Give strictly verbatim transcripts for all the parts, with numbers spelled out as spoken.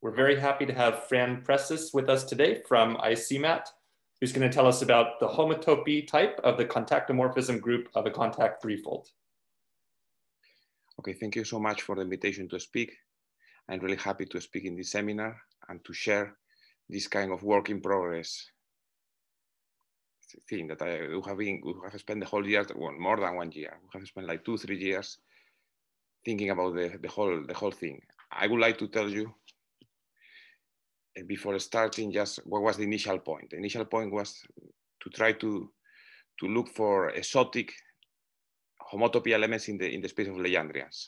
We're very happy to have Fran Precis with us today from I C M A T, who's going to tell us about the homotopy type of the contactomorphism group of a contact threefold. Okay, thank you so much for the invitation to speak. I'm really happy to speak in this seminar and to share this kind of work in progress thing that I we have been, we have spent the whole year, well, more than one year. We have spent like two, three years thinking about the, the whole the whole thing. I would like to tell you before starting just what was the initial point. The initial point was to try to to look for exotic homotopy elements in the in the space of Legendrians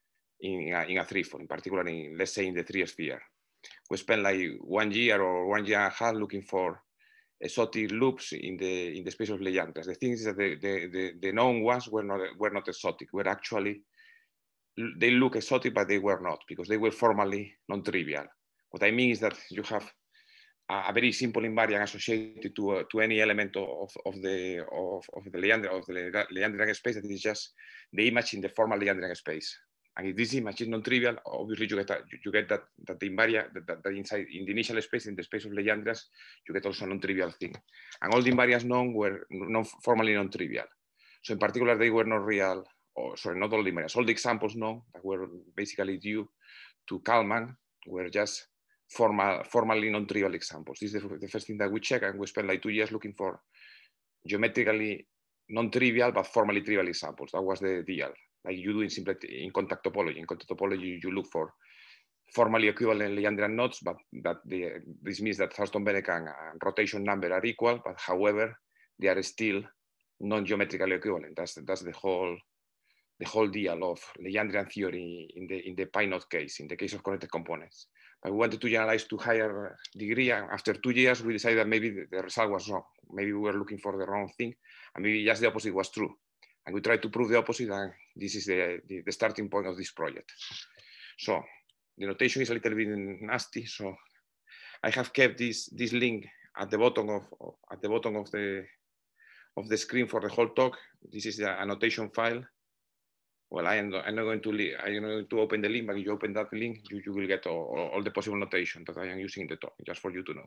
in a, in a threefold, in particular in, let's say, in the three sphere. We spent like one year or one year and a half looking for exotic loops in the in the space of Legendrians. The thing is that the, the, the, the known ones were not were not exotic, were actually they look exotic, but they were not, because they were formally non-trivial. What I mean is that you have a, a very simple invariant associated to uh, to any element of, of the of, of the Legendrian of the Legendrian space that is just the image in the formal Legendrian space. And if this image is non-trivial, obviously you get a, you get that that the invariant that, that inside in the initial space, in the space of Legendrians, you get also a non-trivial thing. And all the invariants known were non formally non-trivial. So in particular, they were not real. Or sorry, not all the invariants. All the examples known that were basically due to Kalman were just formal, formally non-trivial examples. This is the, the first thing that we check, and we spent like two years looking for geometrically non-trivial but formally trivial examples. That was the deal. Like you do in simple in contact topology. In contact topology, you look for formally equivalent Legendrian nodes, but that the, this means that Thurston-Bennett and rotation number are equal, but however, they are still non-geometrically equivalent. That's that's the whole the whole deal of Legendrian theory in the in the Pinot case, in the case of connected components. But we wanted to generalize to higher degree, and after two years, we decided that maybe the, the result was wrong. Maybe we were looking for the wrong thing, and maybe just the opposite was true. And we tried to prove the opposite, and this is the, the, the starting point of this project. So the notation is a little bit nasty, so I have kept this this link at the bottom of at the bottom of the of the screen for the whole talk. This is the annotation file. Well, I am not, I'm not going to I'm not going to open the link, but if you open that link, you, you will get all, all the possible notation that I am using in the talk, just for you to know.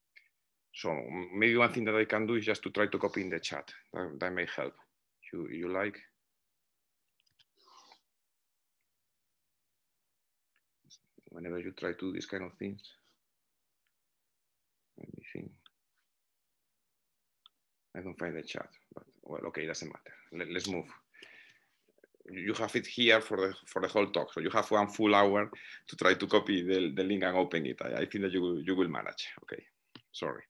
So maybe one thing that I can do is just to try to copy in the chat. That, that may help. You, you like? Whenever you try to do these kind of things. Let me think. I don't find the chat, but well, okay, doesn't matter. Let, let's move. You have it here for the for the whole talk, so you have one full hour to try to copy the, the link and open it. I, I think that you will, you will manage. Okay, sorry.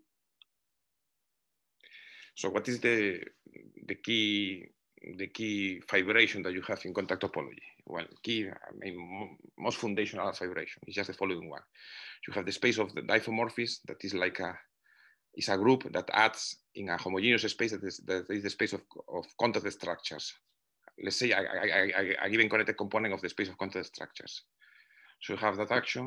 So what is the the key the key fibration that you have in contact topology? Well, key, I mean, most foundational fibration is just the following one. You have the space of the diffeomorphism that is like a is a group that adds in a homogeneous space that is, that is the space of, of contact structures. Let's say I, I, I, a given connected component of the space of contact structures. So you have that action,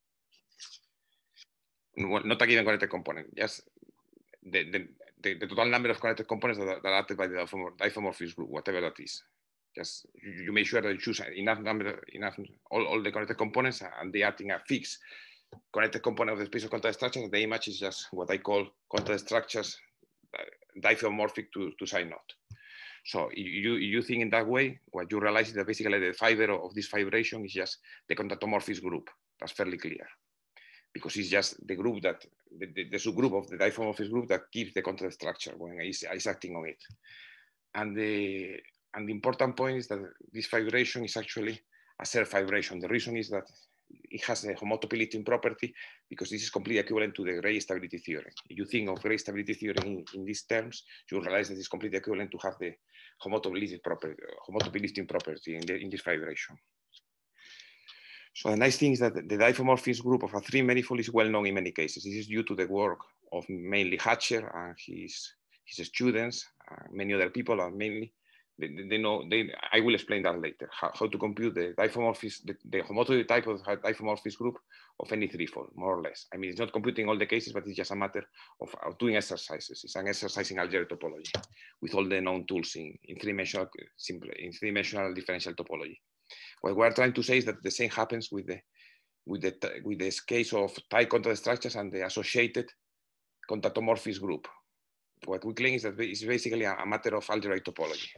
well, not a given connected component, just the, the, the, the total number of connected components that are, that are acted by the diffeomorphism group, whatever that is. Just you, you make sure that you choose enough number, enough all, all the connected components, and they act in a fixed connected component of the space of contact structures. The image is just what I call contact structures diffeomorphic to, to psi naught. So you, you think in that way, what you realize is that basically the fiber of this fibration is just the contactomorphism group. That's fairly clear, because it's just the group that, the, the, the subgroup of the diffeomorphism group that gives the contact structure when it's, it's acting on it. And the, and the important point is that this fibration is actually a self-fibration. The reason is that it has a homotopy lifting property, because this is completely equivalent to the Gray stability theorem. If you think of Gray stability theorem in, in these terms, you realize that it's completely equivalent to have the homotopy lifting property, homotopy lifting property in, the, in this fibration. So the nice thing is that the diffeomorphism group of a three manifold is well known in many cases. This is due to the work of mainly Hatcher and his, his students, uh, many other people, and mainly They, they know, they, I will explain that later, how, how to compute the diffeomorphism, the, the homotopy type of diffeomorphism group of any threefold, more or less. I mean, it's not computing all the cases, but it's just a matter of, of doing exercises. It's an exercise in algebraic topology with all the known tools in, in three-dimensional simple, in three-dimensional differential topology. What we're trying to say is that the same happens with the with the, with this case of tight contact structures and the associated contactomorphism group. What we claim is that it's basically a, a matter of algebraic topology.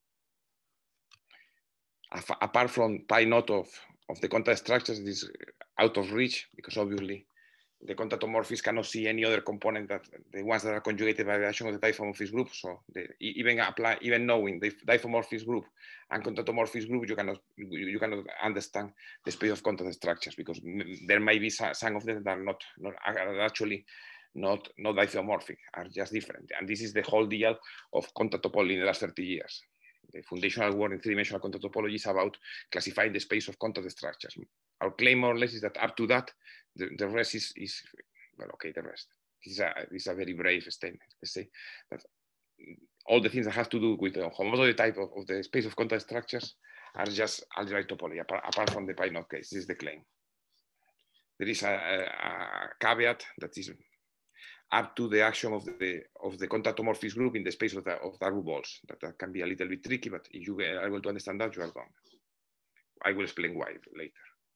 Apart from pi naught of, of the contact structures, this is out of reach, because obviously the contactomorphisms cannot see any other component that the ones that are conjugated by the action of the diffeomorphism group. So the, even apply, even knowing the diffeomorphism group and contactomorphism group, you cannot you cannot understand the space of contact structures, because there may be some of them that are not, not are actually not not diffeomorphic, are just different. And this is the whole deal of contact topology in the last thirty years. The foundational work in three-dimensional contact topology is about classifying the space of contact structures. Our claim, more or less, is that up to that, the, the rest is, is, well, okay, the rest. This is, a, this is a very brave statement. Let's say that all the things that have to do with the homotopy type of, of the space of contact structures are just algebraic topology, apart, apart from the pi naught case. This is the claim. There is a, a, a caveat that is up to the action of the of the contactomorphism group in the space of the of Darboux balls. That, that can be a little bit tricky, but if you are able to understand that, you are done. I will explain why later.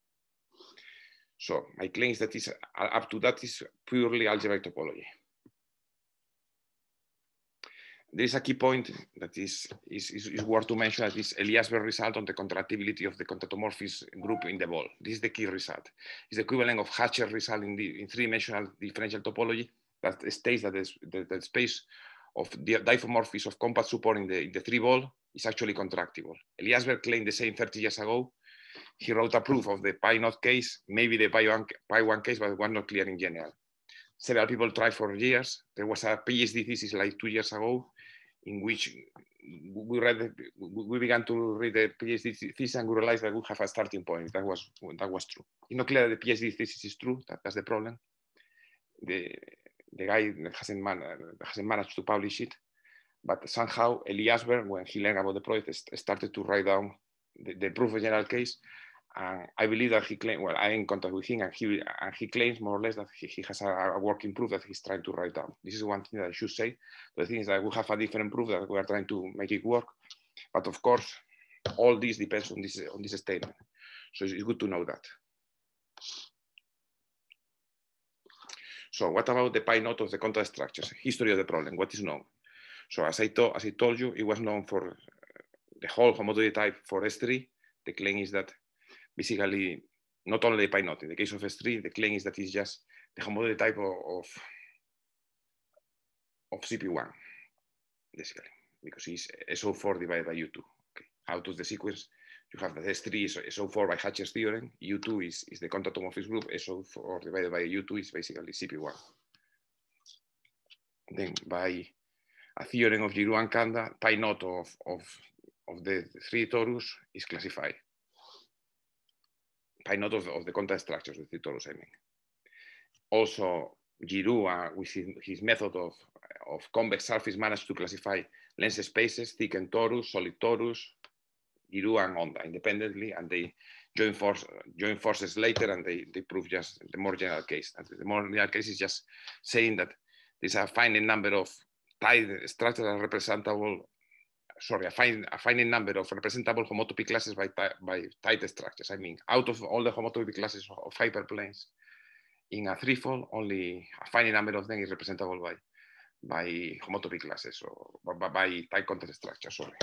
So my claim is that is up to that is purely algebraic topology. There is a key point that is, is, is, is worth to mention, that is Eliasberg result on the contractibility of the contactomorphism group in the ball. This is the key result. It's the equivalent of Hatcher result in, the, in three-dimensional differential topology that states that the, the space of the diffeomorphism of compact support in the, in the three ball is actually contractible. Eliasberg claimed the same thirty years ago. He wrote a proof of the pi naught case, maybe the pi one, pi one case, but it was not clear in general. Several people tried for years. There was a PhD thesis like two years ago in which we read, we began to read the PhD thesis and we realized that we have a starting point. That was that was true. It's not clear that the PhD thesis is true. That, that's the problem. The the guy hasn't, man, hasn't managed to publish it, but somehow Eliasberg, when he learned about the project, started to write down the, the proof of general case. And I believe that he claimed, well, I'm in contact with him, and he, and he claims more or less that he, he has a, a working proof that he's trying to write down. This is one thing that I should say. The thing is that we have a different proof that we are trying to make it work. But of course, all this depends on this, on this statement. So it's good to know that. So what about the pi naught of the contact structures? History of the problem, what is known? So as I, to, as I told you, it was known for the whole homotopy type for S three. The claim is that basically, not only the pi naught, in the case of S three, the claim is that it's just the homotopy type of, of, of C P one, basically, because it's S O four divided by U two. Okay. Out of the sequence, you have that S three is S O four by Hatcher's theorem, U two is, is the contactomorphism group, S O four divided by U two is basically C P one. Then by a theorem of Giroux and Kanda, pi naught of, of, of the three torus is classified. Pi naught of, of the contact structures, the three torus, I mean. Also, Giroux, uh, with his, his method of, of convex surface, managed to classify lens spaces, thickened torus, solid torus, Giroux and Onda independently, and they join, force, join forces later, and they, they prove just the more general case. And the more general case is just saying that there's a finite number of tight structures are representable, sorry, a, fine, a finite number of representable homotopy classes by, by tight structures. I mean, out of all the homotopy classes of hyperplanes in a threefold, only a finite number of them is representable by, by homotopy classes or by, by tight contact structures, sorry.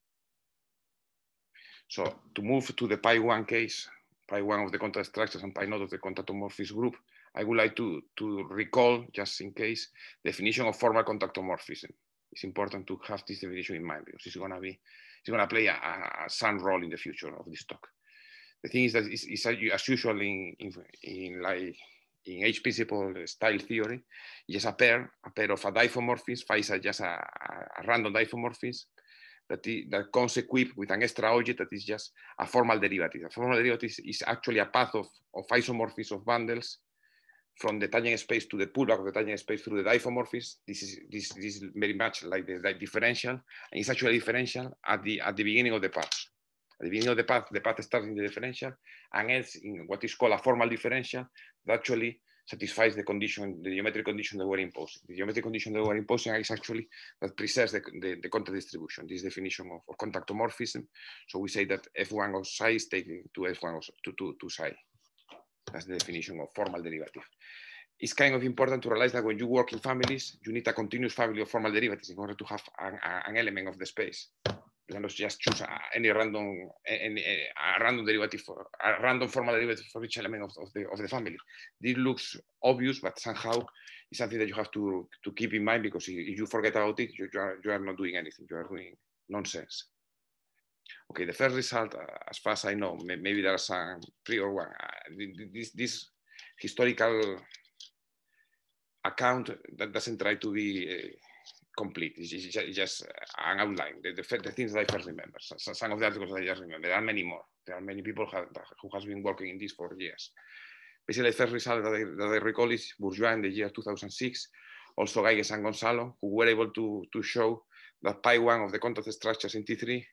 So to move to the pi one case, pi one of the contact structures and pi naught of the contactomorphism group, I would like to, to recall, just in case, definition of formal contactomorphism. It's important to have this definition in mind because it's going to be, it's going to play a, a some role in the future of this talk. The thing is that it's, it's as usual in, in, in like in H principle style theory, just a pair, a pair of a diffeomorphism, phi is just a, a, a random diffeomorphism that, is, that comes equipped with an extra object that is just a formal derivative. A formal derivative is, is actually a path of, of isomorphism of bundles from the tangent space to the pullback of the tangent space through the diffeomorphism. This is, this, this is very much like the, the differential, and it's actually differential at the, at the beginning of the path. At the beginning of the path, the path starts in the differential and ends in what is called a formal differential that actually satisfies the condition, the geometric condition that we're imposing. The geometric condition that we're imposing is actually that preserves the, the, the contact distribution, this definition of, of contactomorphism. So we say that F one of psi is taken to F one of, to, to, to psi. That's the definition of formal derivative. It's kind of important to realize that when you work in families, you need a continuous family of formal derivatives in order to have an, an element of the space. You cannot just choose any random, any, a random derivative, for, a random formal derivative for each element of, of, the, of the family. This looks obvious, but somehow it's something that you have to, to keep in mind, because if you forget about it, you, you, are, you are not doing anything. You are doing nonsense. Okay, the first result, uh, as far as I know, maybe there are some three or one. Uh, this, this historical account that doesn't try to be uh, complete. It's just, it's just an outline, the, the, the things that I first remember. So, so some of the articles that I just remember. There are many more. There are many people have, who has been working in this for years. Basically, the first result that I, that I recall is Bourgeois in the year two thousand six, also Geiges and Gonzalo, who were able to, to show that pi one of the contact structures in T three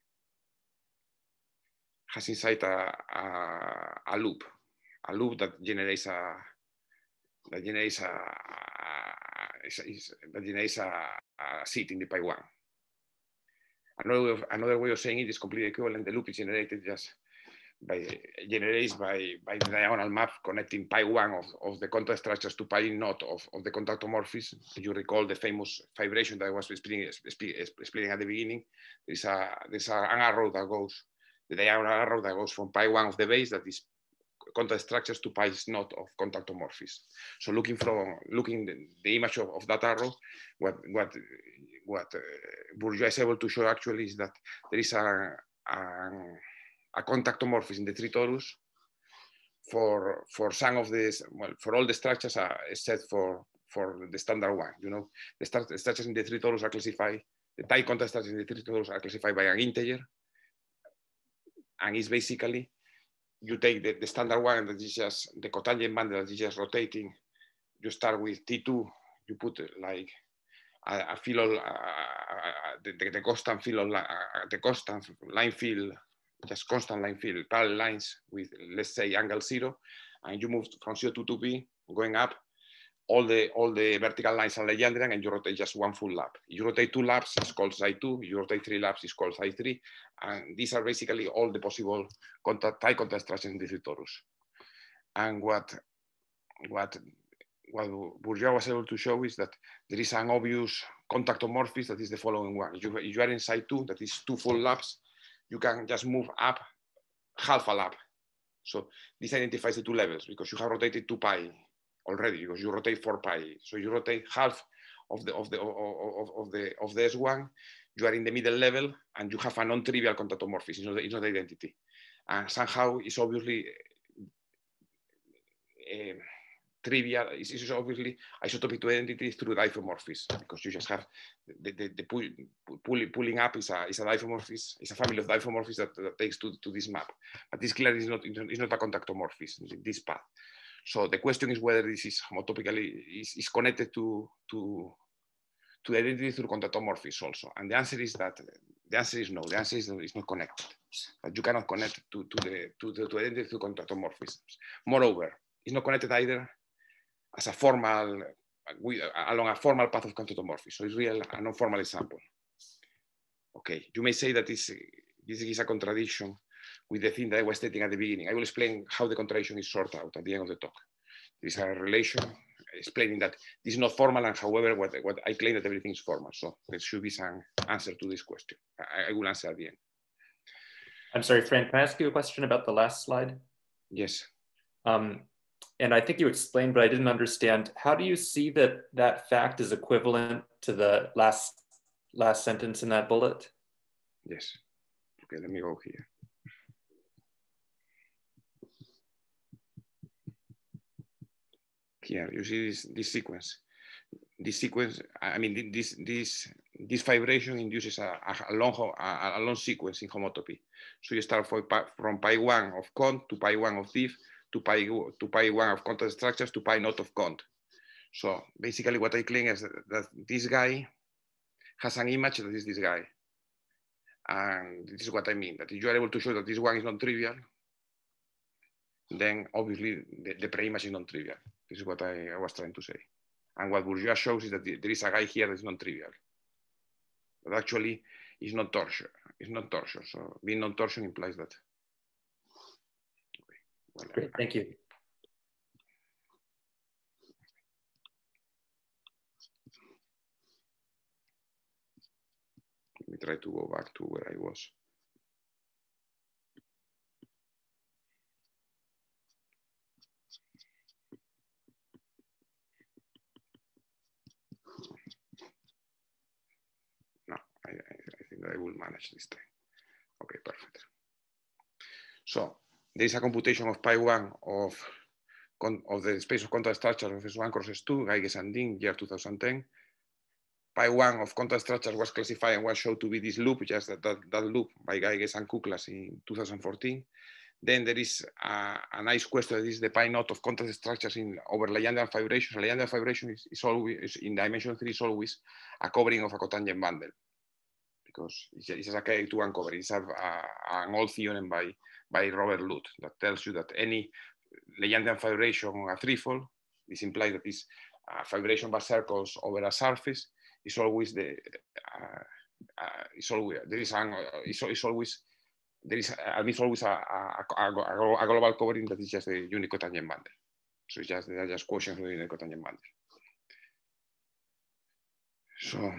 has inside a, a, a loop, a loop that generates a that generates a, a is, is, that generates a, a seat in the pi one. Another way, of, another way of saying it is completely equivalent. The loop is generated just by generates by by the diagonal map connecting pi one of, of the contact structures to pi naught of, of the contactomorphism. If you recall the famous vibration that I was explaining, explaining at the beginning, there's a there's a, an arrow that goes. The diagonal arrow that goes from pi one of the base, that is contact structures, to pi naught of contactomorphism. So looking from looking the, the image of, of that arrow, what what what uh, Bourgeois is able to show actually is that there is a a, a contactomorphism in the three torus for for some of these, well, for all the structures are except for for the standard one. You know, the, start, the structures in the three torus are classified. The tight contact structures in the three torus are classified by an integer. And it's basically, you take the, the standard one that is just the cotangent bundle that is just rotating. You start with T two, you put like a, a field, uh, the, the, the constant field, uh, the constant line field, just constant line field, parallel lines with, let's say, angle zero, and you move from zero to two P, going up. All the all the vertical lines are Legendrian, and you rotate just one full lap. You rotate two laps, it's called psi two. You rotate three laps, it's called psi three. And these are basically all the possible contact, tight contact structures in the three torus. And what what what Bourgeois was able to show is that there is an obvious contactomorphism that is the following one. If you, if you are in psi two, that is two full laps, you can just move up half a lap. So this identifies the two levels, because you have rotated two pi already, because you rotate four pi. So you rotate half of the of the of, of the of the S one. You are in the middle level, and you have a non-trivial contactomorphism. It's not, it's not identity, and somehow it's obviously uh, trivial. It's, it's obviously isotopic to identity through diffeomorphism, because you just have the the, the pull, pull, pulling up is a is a diffeomorphism. It's a family of diffeomorphisms that, that takes to, to this map. But this clearly is not is not a contactomorphism in this path. So the question is whether this is homotopically is, is connected to, to, to the identity through contactomorphism also. And the answer is that the answer is no. The answer is, is not connected. But you cannot connect to, to the to the to identity through contactomorphisms. Moreover, it's not connected either as a formal along a formal path of contactomorphism. So it's real a non-formal example. Okay, you may say that this this is a contradiction with the thing that I was stating at the beginning. I will explain how the contradiction is sorted out at the end of the talk. There is a relation explaining that this is not formal, and however, what, what I claim that everything is formal. So there should be some answer to this question. I, I will answer at the end. I'm sorry, Fran, can I ask you a question about the last slide? Yes. Um, and I think you explained, but I didn't understand. How do you see that that fact is equivalent to the last, last sentence in that bullet? Yes. Okay, let me go here. Here, you see this, this sequence. This sequence, I mean, this this this vibration induces a, a long a, a long sequence in homotopy. So you start from pi, from pi one of cont to pi one of diff to pi to pi one of contact structures to pi naught of cont. So basically, what I claim is that, that this guy has an image that is this guy, and this is what I mean. That if you are able to show that this one is non-trivial, then obviously the, the pre-image is non-trivial. This is what I, I was trying to say. And what Bourgeois shows is that there is a guy here that is non-trivial. But actually, it's not torsion. It's not torsion. So being non-torsion implies that. Okay. Well, Great, thank you. try to go back to where I was. No, I, I, I think I will manage this time. Okay, perfect. So there is a computation of pi one of, of the space of contact structure of S one cross S two, Geiges and Ding, year two thousand ten. Pi one of contact structure was classified and was shown to be this loop, just that, that, that loop by Geiges and Kuklas in two thousand fourteen. Then there is a, a nice question, that is the pi naught of contact structures in over Lagrangian fibration. Lagrangian fibration is, is always, in dimension three, is always a covering of a cotangent bundle, because it's, it's a K two one covering. It's a, a, an old theorem by, by Robert Luth that tells you that any Lagrangian fibration on a threefold, this implies that this uh, fibration by circles over a surface is always the, uh, uh, it's always, there is an, uh, it's, it's always, there is uh, it's always a, a, a, a global covering that is just a unique cotangent bundle. So it's just, they're just quotients of the unique cotangent bundle. So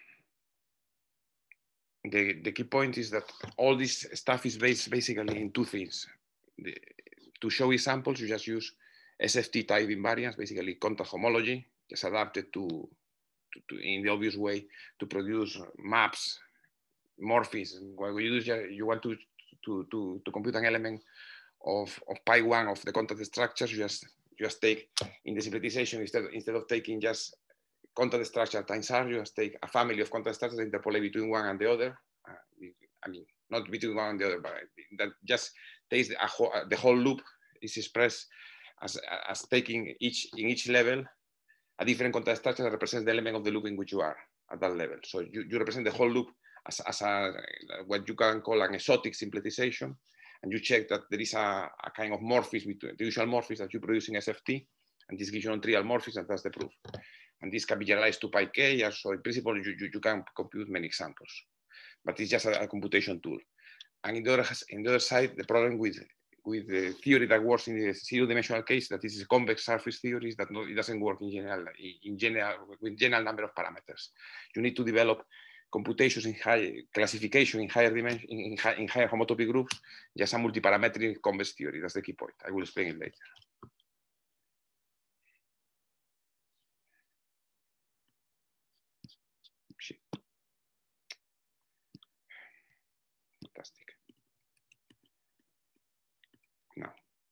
the, the key point is that all this stuff is based basically in two things. The, to show examples, you just use S F T type invariance, basically contact homology, just adapted to, to, to in the obvious way to produce maps, morphisms. What you do is you want to, to, to, to compute an element of, of pi one of the contact structures, you just, you just take in the simplification, instead, instead of taking just contact structure times R, you just take a family of contact structures, interpolate between one and the other. Uh, I mean, not between one and the other, but that just takes the, whole, the whole loop is expressed as, as taking each in each level a different contact structure that represents the element of the loop in which you are at that level. So you, you represent the whole loop as, as a, what you can call an exotic simplification, and you check that there is a, a kind of morphism between the usual morphism that you produce in S F T, and this gives you non-trivial morphism, and that's the proof. And this can be generalized to pi k, and so in principle you, you, you can compute many examples, but it's just a, a computation tool. And in the other, in the other side, the problem with with the theory that works in the zero-dimensional case, that this is a convex surface theory, is that no, it doesn't work in general, in general, with general number of parameters. You need to develop computations in high classification in higher dimension, in, high, in higher homotopy groups, just a multiparametric convex theory. That's the key point. I will explain it later. Shit. Fantastic. Now.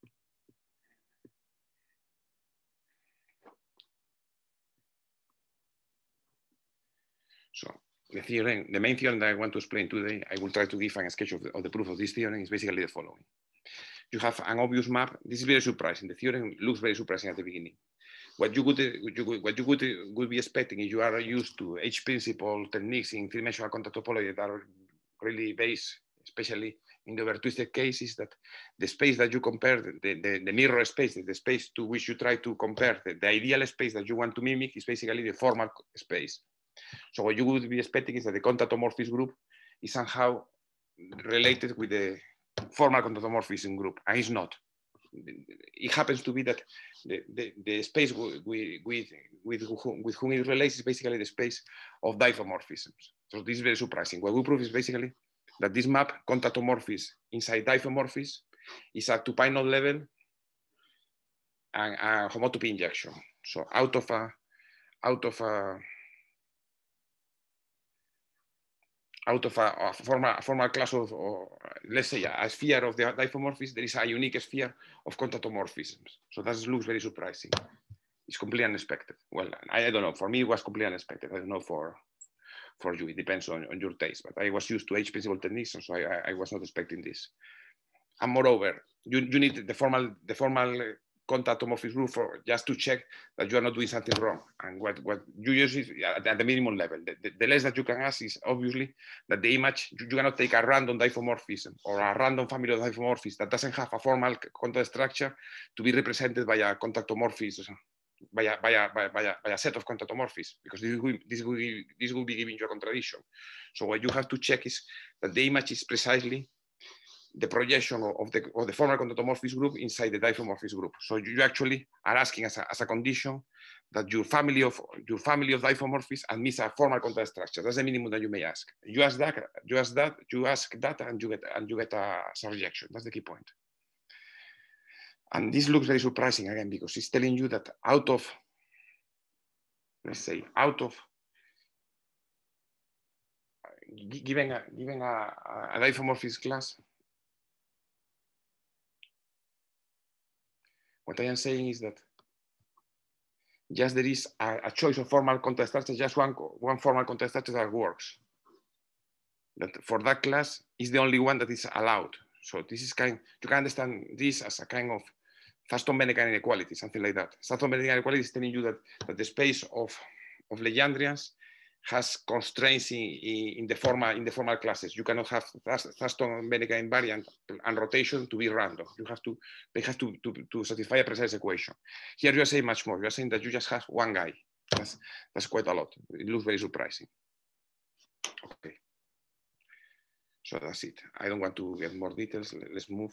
So the theorem, the main theorem that I want to explain today, I will try to give a sketch of the, of the proof of this theorem, is basically the following. You have an obvious map. This is very surprising. The theorem looks very surprising at the beginning. What you would, what you would, would be expecting if you are used to H-principle techniques in three-dimensional contact topology that are really based, especially in the over-twisted cases, that the space that you compare, the, the, the mirror space, the space to which you try to compare, the, the ideal space that you want to mimic is basically the formal space. So what you would be expecting is that the contact-homorphism group is somehow related with the formal contact-homorphism group, and it's not. It happens to be that the, the, the space with, with, with, with whom it relates is basically the space of diffeomorphisms. So this is very surprising. What we prove is basically that this map, contact-homorphism inside diffeomorphism, is at two pi naught level and a homotopy injection. So out of a, out of a, out of a, a, formal, a formal class of, or let's say a, a sphere of the diffeomorphism, there is a unique sphere of contact-homorphisms. So that looks very surprising. It's completely unexpected. Well, I, I don't know. For me, it was completely unexpected. I don't know for, for you. It depends on, on your taste. But I was used to H-principle techniques, so I, I, I was not expecting this. And moreover, you, you need the formal, the formal contact homomorphism group for just to check that you are not doing something wrong. And what, what you use is at, at the minimum level. The, the, the less that you can ask is obviously that the image, you, you cannot take a random diffeomorphism or a random family of diffeomorphisms that doesn't have a formal contact structure to be represented by a contact homomorphism, by a, by a, by a, by a, by a set of contact homomorphisms, because this will, this, will, this will be giving you a contradiction. So what you have to check is that the image is precisely the projection of the, of the formal contatomorphist group inside the diffeomorphist group. So you actually are asking as a, as a condition that your family of your family of diffeomorphists admits a formal contact structure. That's the minimum that you may ask. You ask that, you ask that, you ask that, and you get and you get a, a rejection. That's the key point. And this looks very surprising again because it's telling you that out of, let's say, out of given a given a, a diffeomorphist class, what I am saying is that just there is a, a choice of formal contact structure, just one, one formal contact structure that works. That for that class is the only one that is allowed. So this is kind, you can understand this as a kind of Thurston-Bennegan inequality, something like that. Thurston-Bennegan inequality is telling you that, that the space of, of Legendrians has constraints in, in, in, the formal, in the formal classes. You cannot have Thurston-Bennegan invariant and rotation to be random. You have to, they have to, to, to satisfy a precise equation. Here you are saying much more. You are saying that you just have one guy. That's, that's quite a lot. It looks very surprising. Okay. So that's it. I don't want to get more details. Let's move.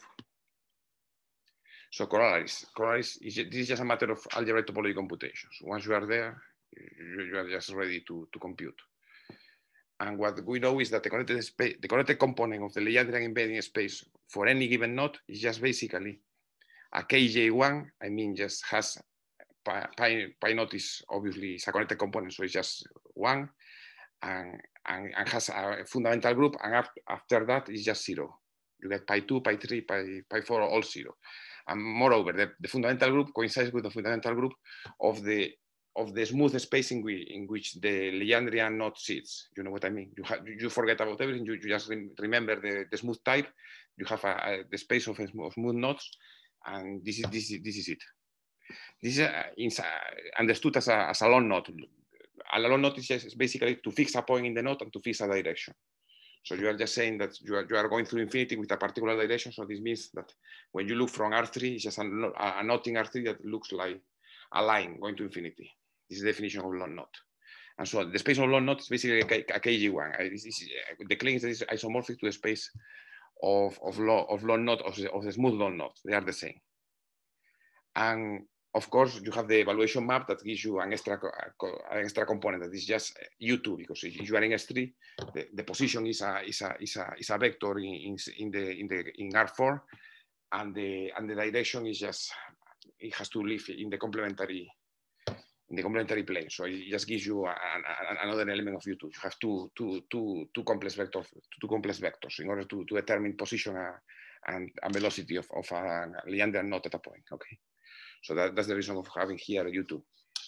So corollaries. Corollaries, is, this is just a matter of algebraic topology computations. Once you are there, you, you are just ready to, to compute. And what we know is that the connected, space, the connected component of the Legendrian embedding space for any given node is just basically a K J one, I mean, just has pi, pi, pi naught is obviously is a connected component, so it's just one, and, and, and has a fundamental group, and after, after that it's just zero. You get pi two, pi three, pi, pi four, all zero. And moreover, the, the fundamental group coincides with the fundamental group of the of the smooth space in which, in which the Legendrian node sits. You know what I mean? You, have, you forget about everything. You, you just re remember the, the smooth type. You have a, a, the space of, of smooth nodes, and this is this is this is it. This is uh, understood as a, as a long node. A long node is just basically to fix a point in the node and to fix a direction. So you are just saying that you are, you are going through infinity with a particular direction. So this means that when you look from R three, it's just a, a node in R three that looks like a line going to infinity. This is the definition of long node. And so the space of long node is basically a K G one. This is, the claim is that it's isomorphic to the space of, of, long, of long node, of the, of the smooth long node. They are the same. And of course, you have the evaluation map that gives you an extra, an extra component that is just U two, because if you are in S three, the, the position is a, is a, is a, is a vector in, in, in, the, in, the, in R four, and the, and the direction is just, it has to live in the complementary in the complementary plane. So it just gives you a, a, another element of U two. You have two, two, two, two complex vectors, two complex vectors in order to, to determine position uh, and, and velocity of, of a Legendrian node at a point. Okay. So that, that's the reason of having here U two.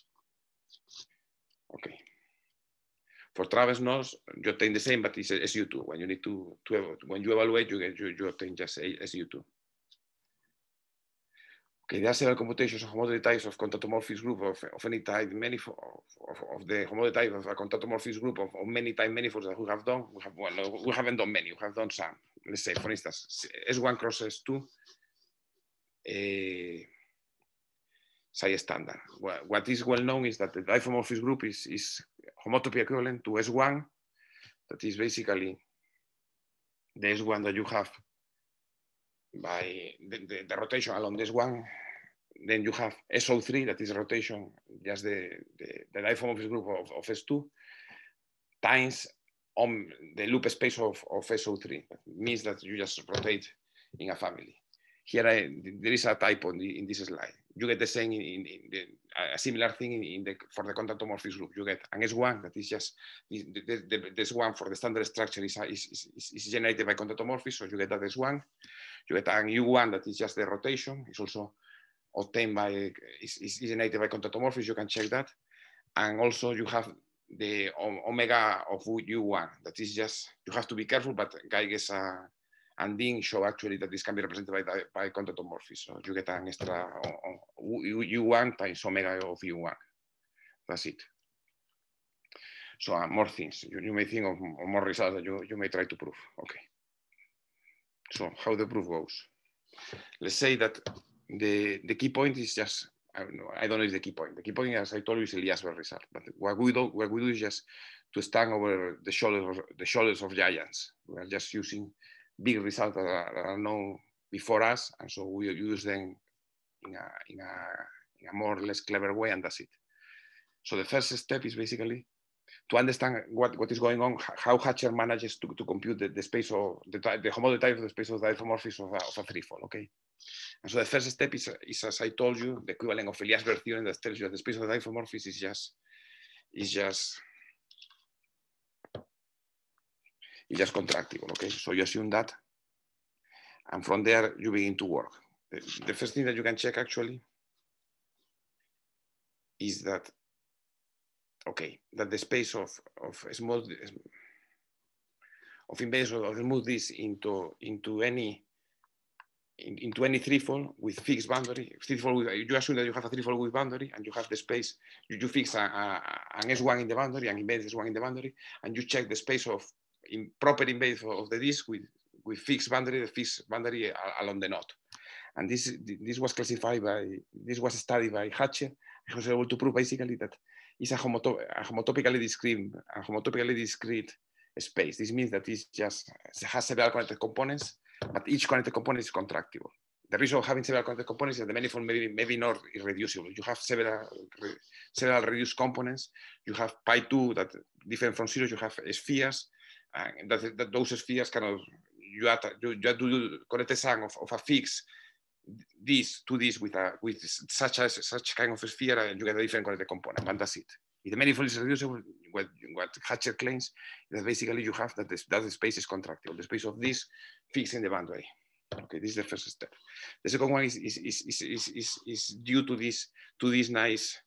Okay. For traverse nodes, you obtain the same, but it's S U two. When you need to, to when you evaluate, you get you, you obtain just S U two. Okay, there are several computations of homotopy types of contatomorphist group of, of any type, manifold of, of the homotopy type of a contatomorphist group of, of many type manifolds that we have done. We have well, no, we haven't done many. We have done some. Let's say, for instance, S one cross S two. Uh, Psi standard. What is well known is that the diffeomorphist group is, is homotopy equivalent to S one. That is basically the S one that you have by the, the, the rotation along this one. Then you have S O three, that is rotation, just the, the, the diffeomorphist group of, of S two, times on the loop space of, of S O three. That means that you just rotate in a family. Here, I, there is a typo in, the, in this slide. You get the same in, in, in the, a similar thing in, in the, for the contatomorphist group. You get an S one that is just, the, the, the, the S one for the standard structure is, is, is, is generated by contatomorphism, so you get that S one. You get an U one that is just the rotation. It's also obtained by, is, is generated by contatomorphism, you can check that. And also you have the omega of U one, that is just, you have to be careful, but Geiges uh, and Dean show actually that this can be represented by, by contatomorphism. So you get an extra U one times omega of U one. That's it. So uh, more things. You, you may think of, of more results that you, you may try to prove. Okay. So how the proof goes. Let's say that the, the key point is just, I don't know, I don't know if the key point. The key point, as I told you, is Eliasberg result. But what we do, what we do is just to stand over the shoulders of, the shoulders of giants. We are just using big results that are, that are known before us, and so we use them in a, in, a, in a more or less clever way, and that's it. So the first step is basically to understand what, what is going on, how Hatcher manages to, to compute the, the space of the, the homotopy type of the space of the isomorphism of a, of a threefold, okay? And so the first step is, is, as I told you, the equivalent of Elias-Verth theorem that tells you that the space of the isomorphism is just, is just, is just contractible, okay? So you assume that, and from there you begin to work. The, the first thing that you can check actually is that, okay, that the space of, of small, of invaders of remove this into, into any In, into any threefold with fixed boundary. Threefold with, you assume that you have a threefold with boundary and you have the space, you, you fix a, a, an S one in the boundary and embed S one in the boundary, and you check the space of in proper embed of the disk with, with fixed boundary, the fixed boundary along the knot. And this, this was classified by, this was studied by Hatcher. He was able to prove basically that it's a, homotop a homotopically discrete, a homotopically discrete space. This means that it's just, it has several connected components, but each connected component is contractible. The reason of having several connected components is that the manifold may be, maybe not irreducible. You have several, several reduced components. You have pi two that different from zero. You have spheres, and that, that those spheres cannot, you have to, you have to do connected sum of, of a fix this to this with a with such as such kind of sphere, and you get a different connected component, and that's it. If the manifold is reducible, what, what Hatcher claims is that basically you have that, this, that the space is contractible, the space of this fixing the boundary. Okay, this is the first step. The second one is, is, is, is, is, is due to this, to this nice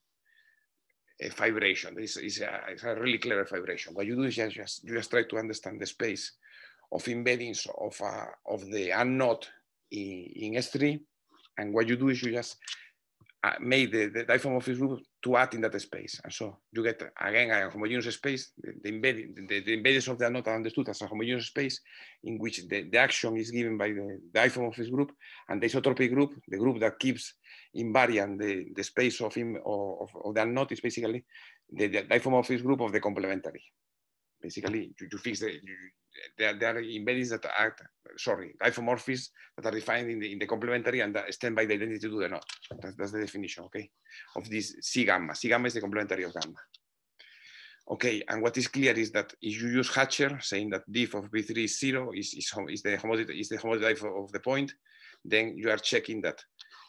uh, fibration. This is a, it's a really clever fibration. What you do is just, just, you just try to understand the space of embeddings of, uh, of the unknot in, in S three. And what you do is you just uh, make the, the diffeomorphism group to add in that space. And so you get, again, a homogeneous space. The, the, embedding, the, the embeddings of the unknot are understood as a homogeneous space in which the, the action is given by the, the diffeomorphism group, and the isotropic group, the group that keeps invariant the, the space of, him, of, of the unknot, is basically the, the diffeomorphism group of the complementary. Basically, you, you fix the, you, there, there are embeddings that act, sorry, diffeomorphisms that are defined in the, in the complementary and that extend by the identity to the knot. That's, that's the definition, okay, of this C gamma. C gamma is the complementary of gamma. Okay, and what is clear is that if you use Hatcher, saying that diff of B three is zero, is, is, is the homotopy is the homotopy of the point, then you are checking that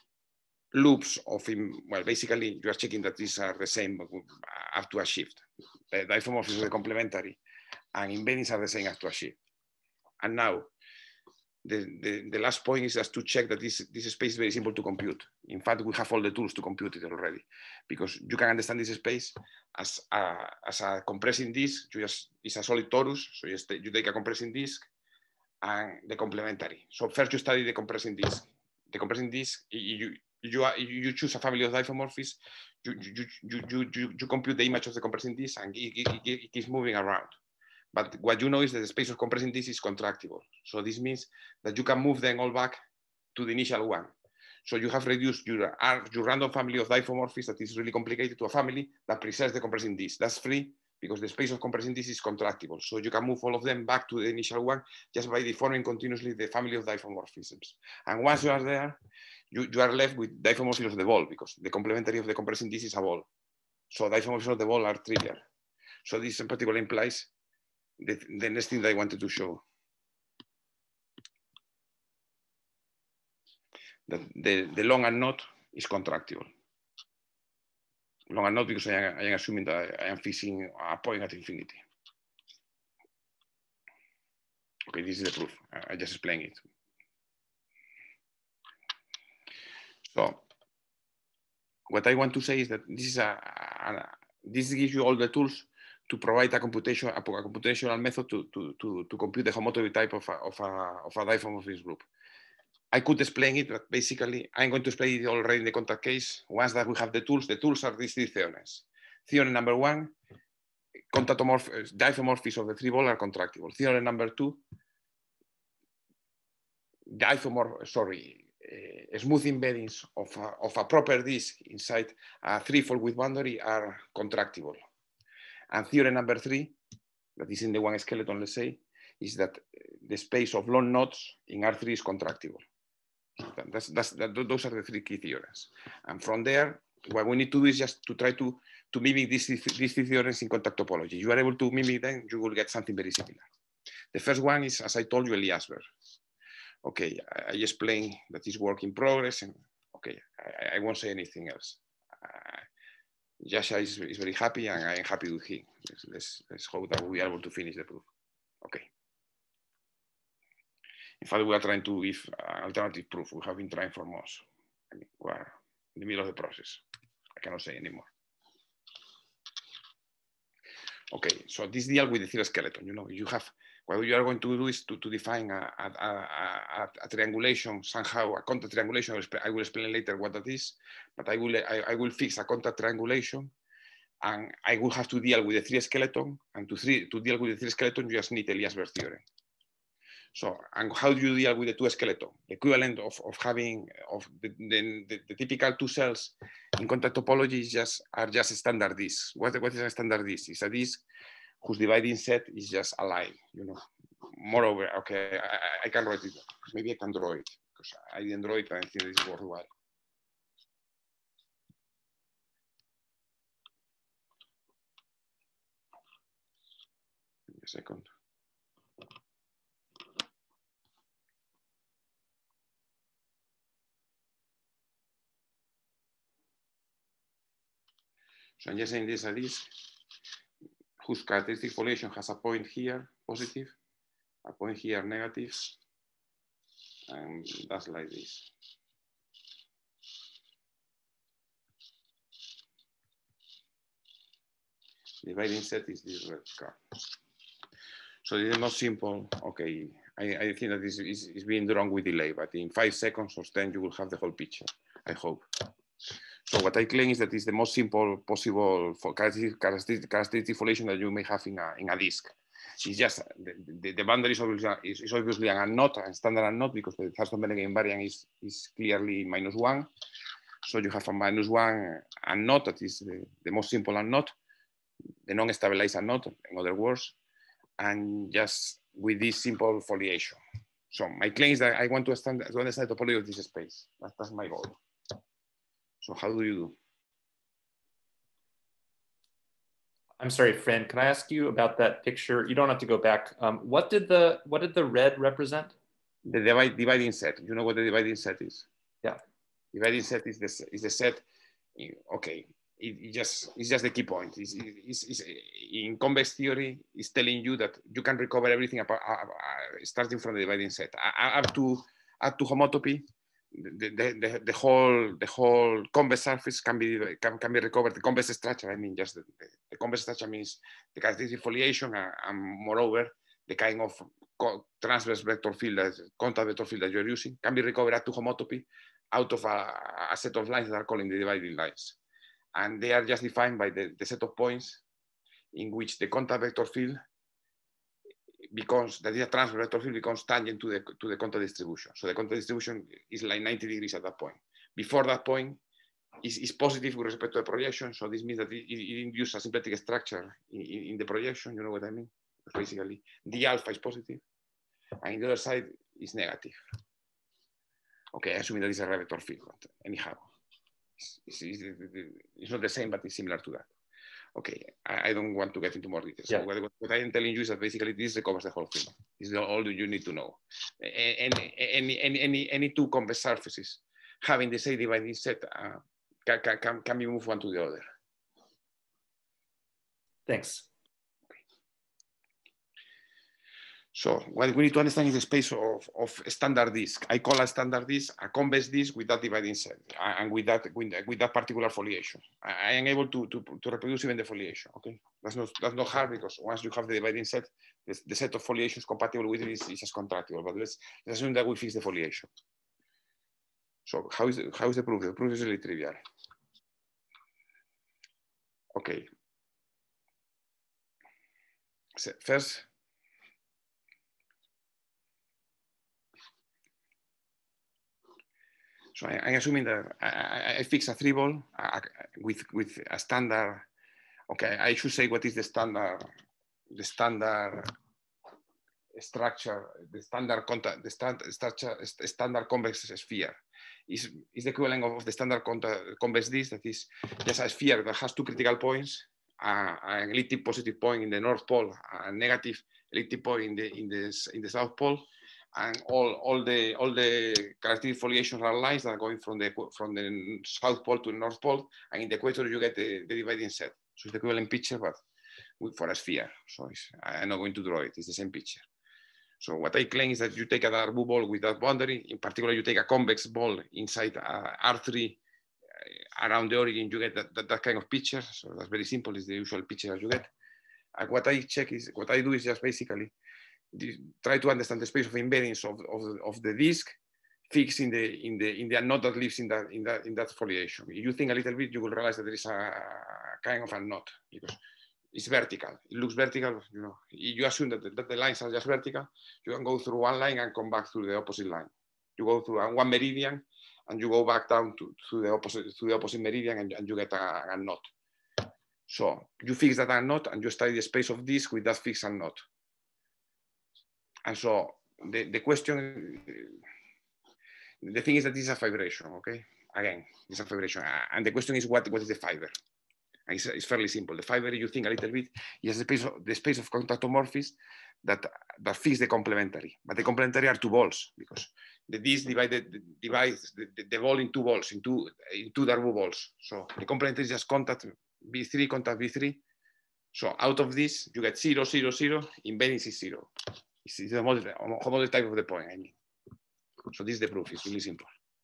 loops of him, well, basically you are checking that these are the same up to a shift. The diffeomorphisms of the complementary and embeddings are the same up to a shift. And now, the, the, the last point is just to check that this, this space is very simple to compute. In fact, we have all the tools to compute it already, because you can understand this space as a, as a compressing disk. You just, it's a solid torus, so you, just, you take a compressing disk and the complementary. So first you study the compressing disk. The compressing disk, you, you, you choose a family of diffeomorphisms, you, you, you, you, you, you compute the image of the compressing disk, and it, it, it, it keeps moving around. But what you know is that the space of compressing disk is contractible. So this means that you can move them all back to the initial one. So you have reduced your, your random family of diffeomorphisms that is really complicated to a family that preserves the compressing disk. That's free because the space of compressing disk is contractible. So you can move all of them back to the initial one just by deforming continuously the family of diffeomorphisms. And once you are there, you, you are left with diffeomorphisms of the ball, because the complementary of the compressing disk is a ball. So diffeomorphisms of the ball are trivial. So this in particular implies the, the next thing that I wanted to show. That the, the long and knot is contractible. Long and knot because I am, I am assuming that I am fixing a point at infinity. Okay, this is the proof. I just explained it. So what I want to say is that this is a, a this gives you all the tools to provide a computation a, a computational method to, to, to, to compute the homotopy type of a, of a, of a diffeomorphism group. I could explain it, but basically I'm going to explain it already in the contact case. Once that we have the tools, the tools are these three theorems. Theorem number one, contactomorph diffeomorphisms of the three ball are contractible. Theorem number two, diffeomorph, sorry, uh, smooth embeddings of a, of a proper disk inside a threefold with boundary are contractible. And theorem number three, that is in the one skeleton, let's say, is that the space of long nodes in R three is contractible. That's, that's, that, those are the three key theorems. And from there, what we need to do is just to try to, to mimic these, these three theorems in contact topology. You are able to mimic them, you will get something very similar. The first one is, as I told you, Eliasberg. Okay, I, I explained that it's work in progress, and okay, I, I won't say anything else. Uh, Jasha is, is very happy, and I'm happy with him. Let's, let's, let's hope that we'll be able to finish the proof. Okay. In fact, we are trying to give uh, alternative proof. We have been trying for months. I mean, we are in the middle of the process. I cannot say anymore. Okay, so this deal with the theory skeleton, you know, you have, what you are going to do is to, to define a, a, a, a triangulation, somehow a contact triangulation. I will explain later what that is, but I will, I, I will fix a contact triangulation, and I will have to deal with the three skeleton, and to, three, to deal with the three skeleton, you just need Eliasberg theorem. So, and how do you deal with the two skeleton? The equivalent of, of having, of the, the, the, the typical two cells in contact topology is just, are just standard disks. What, what is a standard disk? It's a disk whose dividing set is just a line, you know. Moreover, okay, I, I can write it. Maybe I can draw it, because I didn't draw it and I think it's worthwhile. Give me a second. So I'm just saying this a disk whose characteristic foliation has a point here, positive, a point here, negative, and that's like this. Dividing set is this red card. So it's not simple. Okay, I, I think that this is, is being drawn with delay, but in five seconds or ten, you will have the whole picture, I hope. So what I claim is that it's the most simple possible for characteristic, characteristic, characteristic foliation that you may have in a, in a disk. It's just the, the, the boundary is obviously, is, is obviously an unknot, a standard unknot, because the Thurston-Bennet invariant is, is clearly minus one. So you have a minus one unknot, that is the, the most simple unknot, the non-stabilized unknot, in other words, and just with this simple foliation. So my claim is that I want to understand, to understand the topology of this space. That, that's my goal. So how do you do? I'm sorry, Fran, can I ask you about that picture? You don't have to go back. Um, what did the what did the red represent? The divide, dividing set. You know what the dividing set is? Yeah. Dividing set is the, is the set, okay, it, it just, it's just the key point. It's, it's, it's, in convex theory, it's telling you that you can recover everything apart, uh, uh, starting from the dividing set. Uh, up to, up to homotopy, The, the, the, the whole the whole convex surface can be can, can be recovered. The convex structure, I mean, just the, the, the convex structure means the characteristic foliation, and, and moreover, the kind of transverse vector field, that, contact vector field that you're using, can be recovered at to homotopy out of a, a set of lines that are called the dividing lines, and they are just defined by the, the set of points in which the contact vector field becomes, that is a transverse vector field, becomes tangent to the, to the contact distribution. So the contact distribution is like ninety degrees at that point. Before that point, is, is positive with respect to the projection. So this means that it, it induces a symplectic structure in, in, in the projection. You know what I mean? Basically, the alpha is positive, and the other side is negative. Okay, assuming that it's a vector field, but anyhow, it's, it's, it's, it's not the same, but it's similar to that. Okay, I, I don't want to get into more details. Yeah. So what, what I am telling you is that basically this recovers the whole thing. This is all you need to know. Any, any, any, any, any two convex surfaces having the same dividing set uh, can, can, can be moved one to the other. Thanks. So what we need to understand is the space of, of a standard disk. I call a standard disk a convex disk with that dividing set and with that with, with that particular foliation. I, I am able to, to, to reproduce even the foliation. Okay, that's not that's not hard, because once you have the dividing set, the, the set of foliations compatible with it is, is just contractible. But let's, let's assume that we fix the foliation. So how is the, how is the proof? The proof is really trivial. Okay. So first. So I, I'm assuming that I, I fix a three ball uh, with with a standard. Okay, I should say what is the standard, the standard structure, the standard contact, the standard structure, standard convex sphere is, is the equivalent of the standard convex disk, that is just a sphere that has two critical points, uh, an elliptic positive point in the North Pole, a negative elliptic point in the in the in the South Pole, and all all the all the characteristic foliations are lines that are going from the from the South Pole to the North Pole, and in the equator you get the, the dividing set. So it's the equivalent picture, but for a sphere. So it's, I'm not going to draw it. It's the same picture. So what I claim is that you take a Darboux ball with that boundary. In particular, you take a convex ball inside uh, R three uh, around the origin, you get that, that, that kind of picture. So that's very simple. It's the usual picture that you get. And what I check is, what I do is just basically try to understand the space of invariance of, of, of the disk fixed in the in the in the knot that lives in that in that in that foliation. If you think a little bit, you will realize that there is a kind of a knot because it's vertical. It looks vertical. You know, you assume that the, that the lines are just vertical. You can go through one line and come back through the opposite line. You go through one meridian and you go back down to, to the opposite to the opposite meridian, and, and you get a, a knot. So you fix that a knot, and you study the space of disk with that fixed knot. And so the, the question, the thing is that this is a vibration. Okay, again, it's a vibration, and the question is what what is the fiber? It's, it's fairly simple. The fiber, you think a little bit, is the space of, the space of contactomorphism that, that fits the complementary. But the complementary are two balls, because the disk divided, divides the, the, the ball in two balls, in two, in two Darboux balls. So the complementary is just contact B three, contact B three. So out of this, you get zero, zero, zero, invariance is zero. It's the homomodel type of the point, I mean. So this is the proof. It's really simple.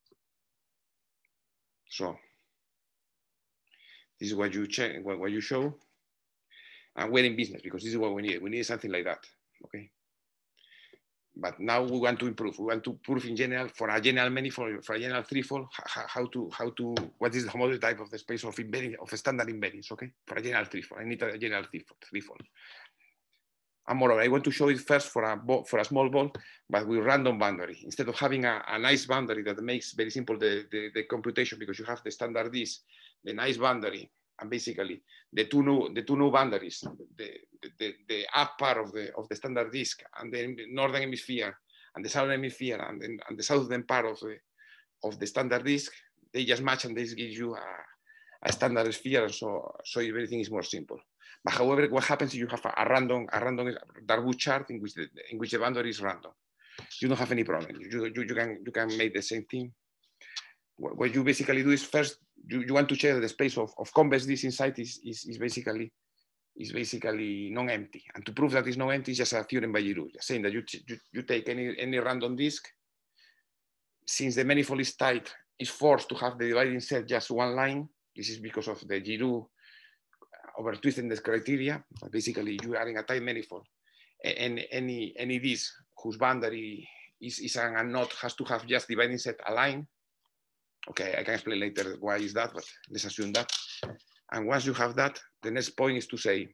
So this is what you check, what, what you show. And we're in business because this is what we need. We need something like that, okay? But now we want to improve. We want to prove in general, for a general manifold, for a general threefold, how to, how to, what is the homomodel type of the space of invariance, of a standard invariance, okay? For a general threefold, I need a general threefold. And moreover, I want to show it first for a, for a small ball, but with random boundary. Instead of having a, a nice boundary that makes very simple the, the, the computation, because you have the standard disk, the nice boundary, and basically the two new the two new boundaries, the, the, the up part of the of the standard disk, and the northern hemisphere and the southern hemisphere, and, the, and the southern part of the of the standard disk, they just match, and this gives you a, a standard sphere, and so so everything is more simple. But however, what happens if you have a, a random a random Darboux chart in which the in which the boundary is random? You don't have any problem. You, you, you can you can make the same thing. What, what you basically do is first you, you want to check that the space of, of convex disk inside is, is, is basically is basically non-empty. And to prove that it's non-empty is just a theorem by Giroux, just saying that you, you, you take any, any random disk, since the manifold is tight, is forced to have the dividing set just one line. This is because of the Giroux over twistedness criteria. Basically, you are in a tight manifold, and any any disk whose boundary is, is a knot has to have just dividing set aligned. Okay, I can explain later why is that, but let's assume that. And once you have that, the next point is to say,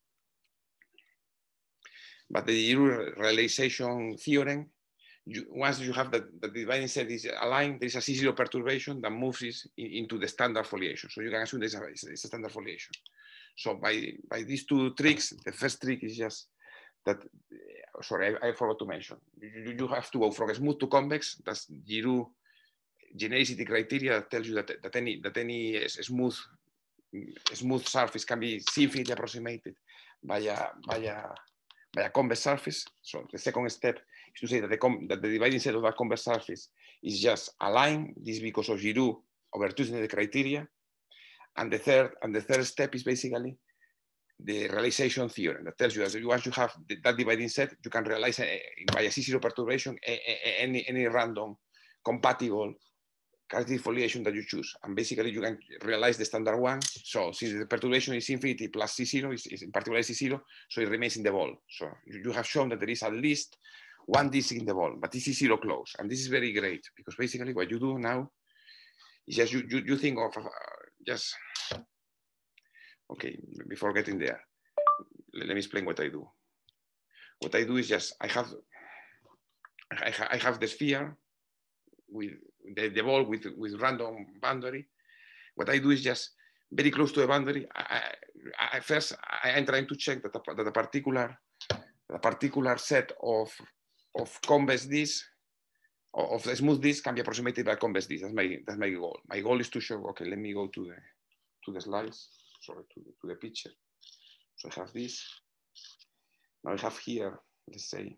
but the Giroux realization theorem, you, once you have that the dividing set is aligned, there is a C zero perturbation that moves it in, into the standard foliation. So you can assume there's a, it's a standard foliation. So by, by these two tricks, the first trick is just that, sorry, I, I forgot to mention, you, you have to go from smooth to convex. That's Giroux genericity criteria that tells you that, that any that any smooth smooth surface can be C-infinity approximated by a by a by a convex surface. So the second step is to say that the that the dividing set of that convex surface is just aligned. This is because of Giroux over twistedness criteria. And the third and the third step is basically the realization theorem that tells you that once you have that dividing set, you can realize a, by a C zero perturbation a, a, any any random compatible characteristic foliation that you choose, and basically you can realize the standard one. So since the perturbation is infinity plus C zero, is, is in particular C zero, so it remains in the ball. So you, you have shown that there is at least one disk in the ball, but this is zero close, and this is very great because basically what you do now is just you you, you think of uh, just okay. Before getting there, let, let me explain what I do. What I do is just I have I, I have the sphere with the, the ball with, with random boundary. What I do is just very close to the boundary. I, I, I first, I am trying to check that a, that a particular that a particular set of, of convex disks, of the smooth disk can be approximated by convex disk. That's my, that's my goal. My goal is to show, okay, let me go to the, to the slides, sorry, to, to the picture. So I have this. Now I have here, let's say,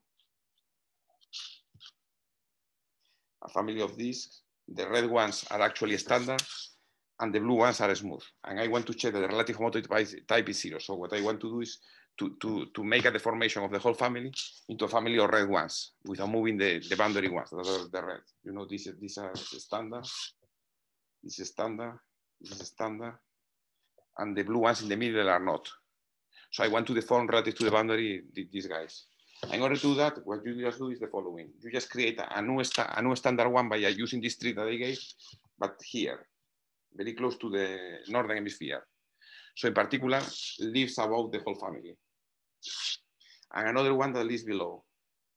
a family of disks. The red ones are actually standard and the blue ones are smooth. And I want to check that the relative homotopy type is zero. So what I want to do is to, to, to make a deformation of the whole family into a family of red ones without moving the, the boundary ones, that are the red. You know, these, these are standard, this is standard, this is standard, and the blue ones in the middle are not. So I want to deform relative to the boundary these guys. In order to do that, what you just do is the following. You just create a new, a new standard one by using this tree that I gave, but here, very close to the northern hemisphere. So in particular, lives above the whole family. And another one that lives below.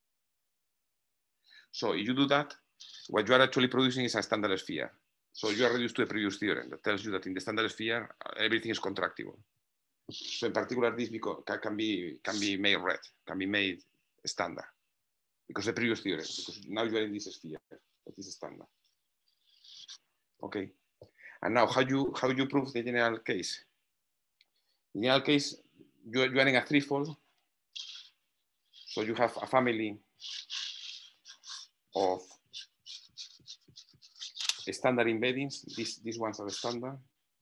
So if you do that, what you are actually producing is a standard sphere. So you are reduced to the previous theorem that tells you that in the standard sphere, everything is contractible. So in particular, this can be, can be made red, can be made standard, because the previous theorem, because now you are in this sphere, that is standard. Okay. And now how you, how you prove the general case? In general case, you are, you are in a threefold. So you have a family of standard embeddings. These, these ones are standard.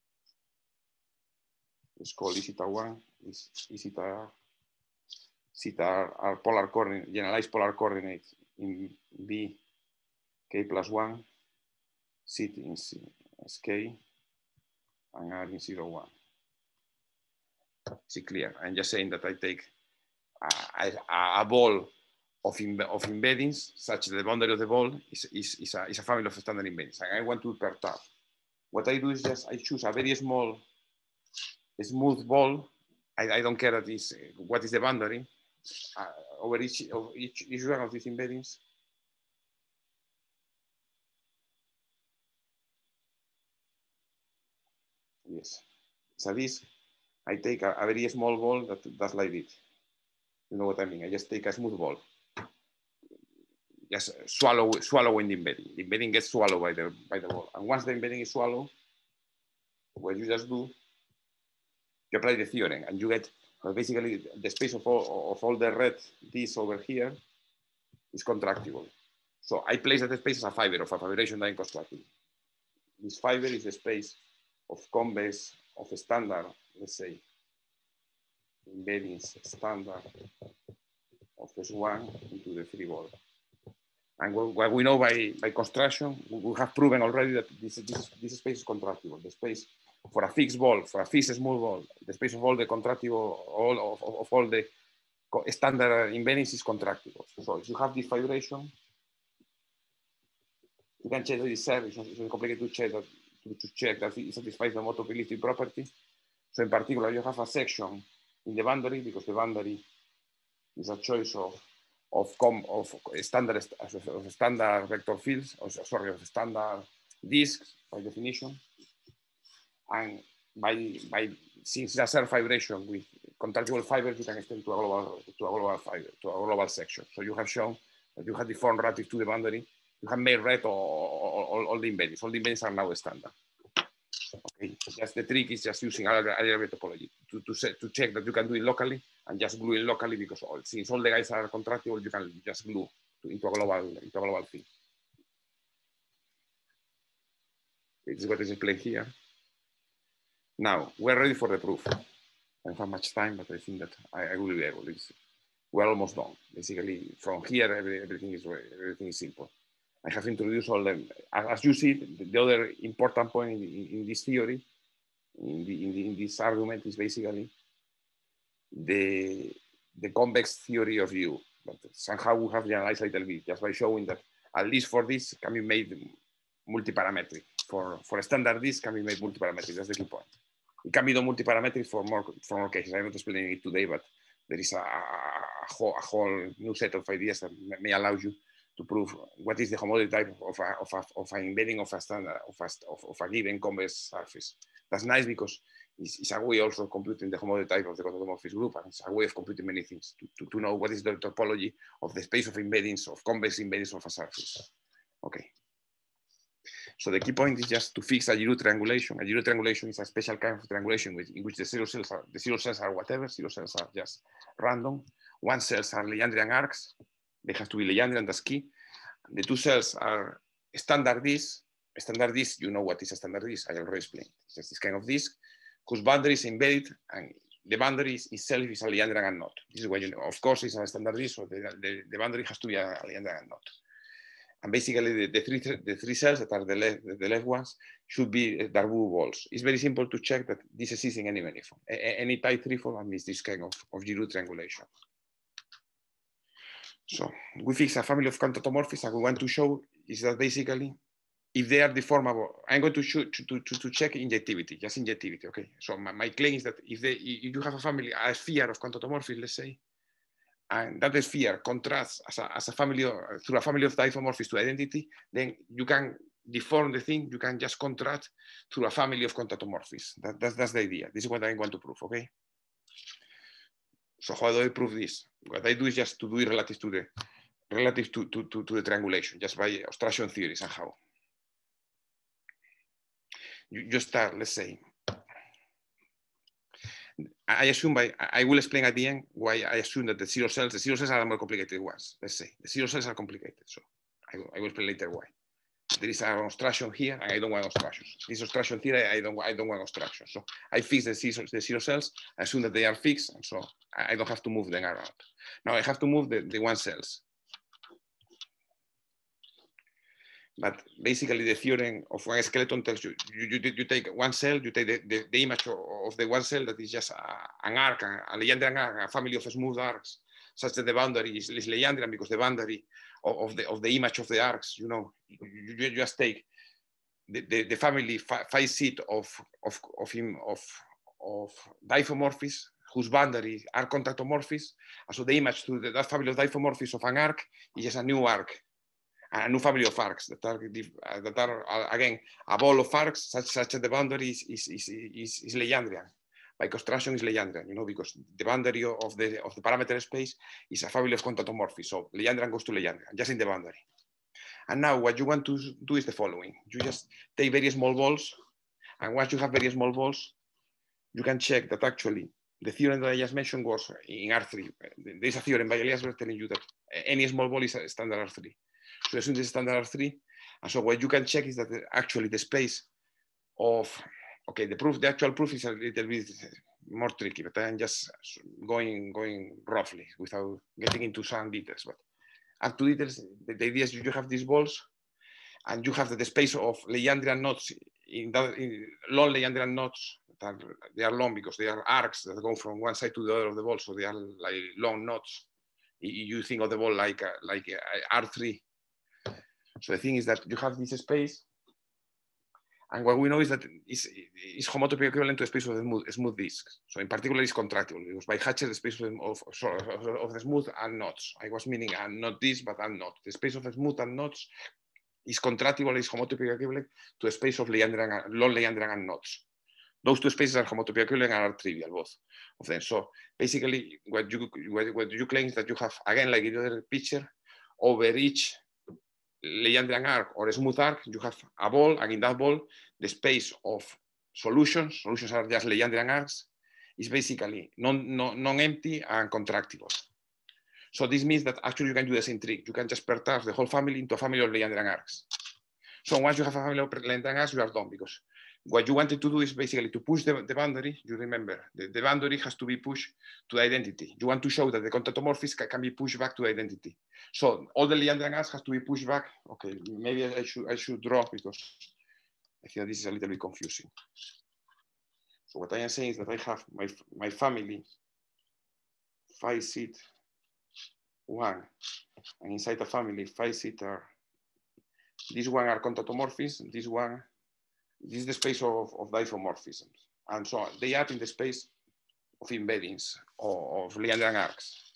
It's called Isita one, Isita, Isita are, are polar coordinate, generalized polar coordinates in B, K plus one, sit in C, as K, and R in zero, one. Is it clear? I'm just saying that I take a, a, a ball of, em, of embeddings, such that the boundary of the ball is, is, is, a, is a family of standard embeddings. And I want to perturb. What I do is just, I choose a very small, smooth ball. I, I don't care that is, uh, what is the boundary uh, over each, of each, each one of these embeddings. Yes. So this, I take a, a very small ball that does like it. You know what I mean? I just take a smooth ball. Just swallow, swallowing the embedding. The embedding gets swallowed by the, by the ball. And once the embedding is swallowed, what you just do, you apply the theorem and you get well, basically the space of all, of all the red disks over here is contractible. So I place that space as a fiber of a fibration that is constructible. This fiber is the space of convex of a standard, let's say, embeddings standard of S one into the three ball. And what we know by, by construction, we have proven already that this, this, this space is contractible. The space for a fixed ball, for a fixed small ball, the space of all the contractible, all of, of, of all the standard embeddings is contractible. So if you have this vibration, you can check that it's safe. It's not, it's not complicated to check that, to, to check that it satisfies the homotopy property. So in particular, you have a section in the boundary because the boundary is a choice of of, com, of standard of standard vector fields, or sorry, of standard disks by definition, and by by since there's a vibration with contractible fibers, you can extend to a global to a global fiber to a global section. So you have shown that you have deformed relative to the boundary. You have made red all, all, all the embeddings. All the embeddings are now standard. Okay, just the trick is just using algebraic topology to, to, set, to check that you can do it locally and just glue it locally because all, since all the guys are contractible, you can just glue to, into a global into a global field. This is what is explained here. Now we're ready for the proof. I don't have much time, but I think that I, I will be able. It's, we're almost done. Basically, from here, every, everything is everything is simple. I have introduced all them. As you see, the other important point in, in, in this theory, in, the, in, the, in this argument, is basically the, the convex theory of U. But somehow we have generalized a little bit just by showing that at least for this can be made multiparametric. For, for a standard disk can be made multiparametric. That's the key point. It can be done multiparametric for more, for more cases. I'm not explaining it today, but there is a, a, whole, a whole new set of ideas that may allow you to prove what is the homotopy type of, a, of, a, of an embedding of a standard of a, of, of a given convex surface. That's nice because It's, it's a way also of computing the homotype of the contatomorphic group, and it's a way of computing many things to, to, to know what is the topology of the space of embeddings, of convex embeddings of a surface. Okay. So the key point is just to fix a Giroux triangulation. A Giroux triangulation is a special kind of triangulation which, in which the zero cells are the zero cells are whatever. Zero cells are just random. One cells are Legendrian arcs. They have to be Legendrian. That's key. The two cells are standard disk. Standard disk, you know what is a standard disk. I already explained. It's just this kind of disk whose boundary is embedded, and the boundary itself is a Legendrian and not. This is what you know. Of course, it's a standard disk, so the, the, the boundary has to be a Legendrian and not. And basically, the, the, three, the three cells that are the left, the left ones should be Darboux balls. It's very simple to check that this exists in any manifold. A, any type three fold means this kind of, of Giroux triangulation. So we fix a family of contatomorphics, and we want to show is that basically, if they are deformable, I'm going to, shoot, to, to, to check injectivity, just injectivity, okay? So my, my claim is that if, they, if you have a family, a sphere of contatomorphics, let's say, and that sphere contrasts as a, as a family of, through a family of diffeomorphisms to identity, then you can deform the thing, you can just contrast through a family of contatomorphisms. That, that's, that's the idea. This is what I want to prove, okay? So how do I prove this? What I do is just to do it relative to the relative to, to, to, to the triangulation, just by abstraction theory somehow. You just start, let's say, I assume by, I will explain at the end why I assume that the zero cells, the zero cells are the more complicated ones, let's say. The zero cells are complicated, so I will, I will explain later why. There is an abstraction here, and I don't want abstractions. This abstraction theory, I don't, I don't want abstractions. So I fix the zero, the zero cells, I assume that they are fixed, and so I don't have to move them around. Now I have to move the, the one cells. But basically the theorem of one skeleton tells you, you, you, you take one cell, you take the, the, the image of, of the one cell that is just a, an arc, a Legendrian arc, a family of smooth arcs, such that the boundary is, is Legendrian because the boundary of, of, the, of the image of the arcs, you know, you, you just take the, the, the family phi seat of, of, of, him, of, of diffeomorphisms whose boundaries are contactomorphisms. And so the image to the, that family of diffeomorphisms of an arc is just a new arc. A new family of arcs that are, that are again, a ball of arcs such, such that the boundary is, is, is, is, is Legendrian. By construction is Legendrian, you know, because the boundary of the, of the parameter space is a family of contactomorphisms. So Legendrian goes to Legendrian, just in the boundary. And now what you want to do is the following. You just take very small balls, and once you have very small balls, you can check that actually the theorem that I just mentioned was in R three. There's a theorem by Elias telling you that any small ball is a standard R three. So assume this is standard R three. And so what you can check is that the, actually the space of, okay, the proof, the actual proof is a little bit more tricky, but I'm just going, going roughly without getting into some details. But up to details, the, the idea is you have these balls and you have the, the space of Legendrian knots, in, that, in long Legendrian knots. That are, they are long because they are arcs that go from one side to the other of the ball. So they are like long knots. You think of the ball like, uh, like uh, R three. So the thing is that you have this space, and what we know is that it's, it's homotopy equivalent to a space of the smooth, smooth disks. So in particular, it's contractible because by Hatcher, the space of, of, of, of the smooth and knots. I was meaning and not this, but and not. The space of the smooth and knots is contractible, is homotopy equivalent to a space of Legendrian, long Legendrian and knots. Those two spaces are homotopy equivalent and are trivial, both of them. So basically, what you what, what you claim is that you have, again, like in the other picture, over each Legendrian arc or a smooth arc, you have a ball, and in that ball, the space of solutions, solutions are just Legendrian arcs, is basically non, non, non-empty and contractible. So this means that actually you can do the same trick. You can just perturb the whole family into a family of Legendrian arcs. So once you have a family of Legendrian arcs, you are done, because what you wanted to do is basically to push the, the boundary. You remember, the, the boundary has to be pushed to the identity. You want to show that the contactomorphism can, can be pushed back to the identity. So all the Legendrian arcs has to be pushed back. Okay, maybe I should, I should draw, because I think this is a little bit confusing. So what I am saying is that I have my, my family, phi seat one, and inside the family, phi seat are, this one are contactomorphisms, this one, this is the space of, of diffeomorphisms. And so they are in the space of embeddings or of Legendrian arcs.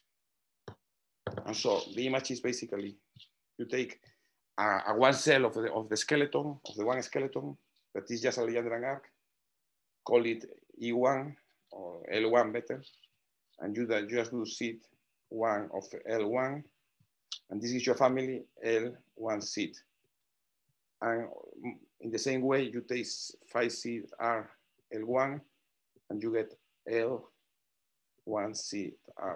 And so the image is basically, you take a, a one cell of the, of the skeleton, of the one skeleton, that is just a Legendrian arc, call it E one or L one better, and you just do seed one of L one, and this is your family L one seed. And in the same way, you take five seed R L one, and you get L one seed R.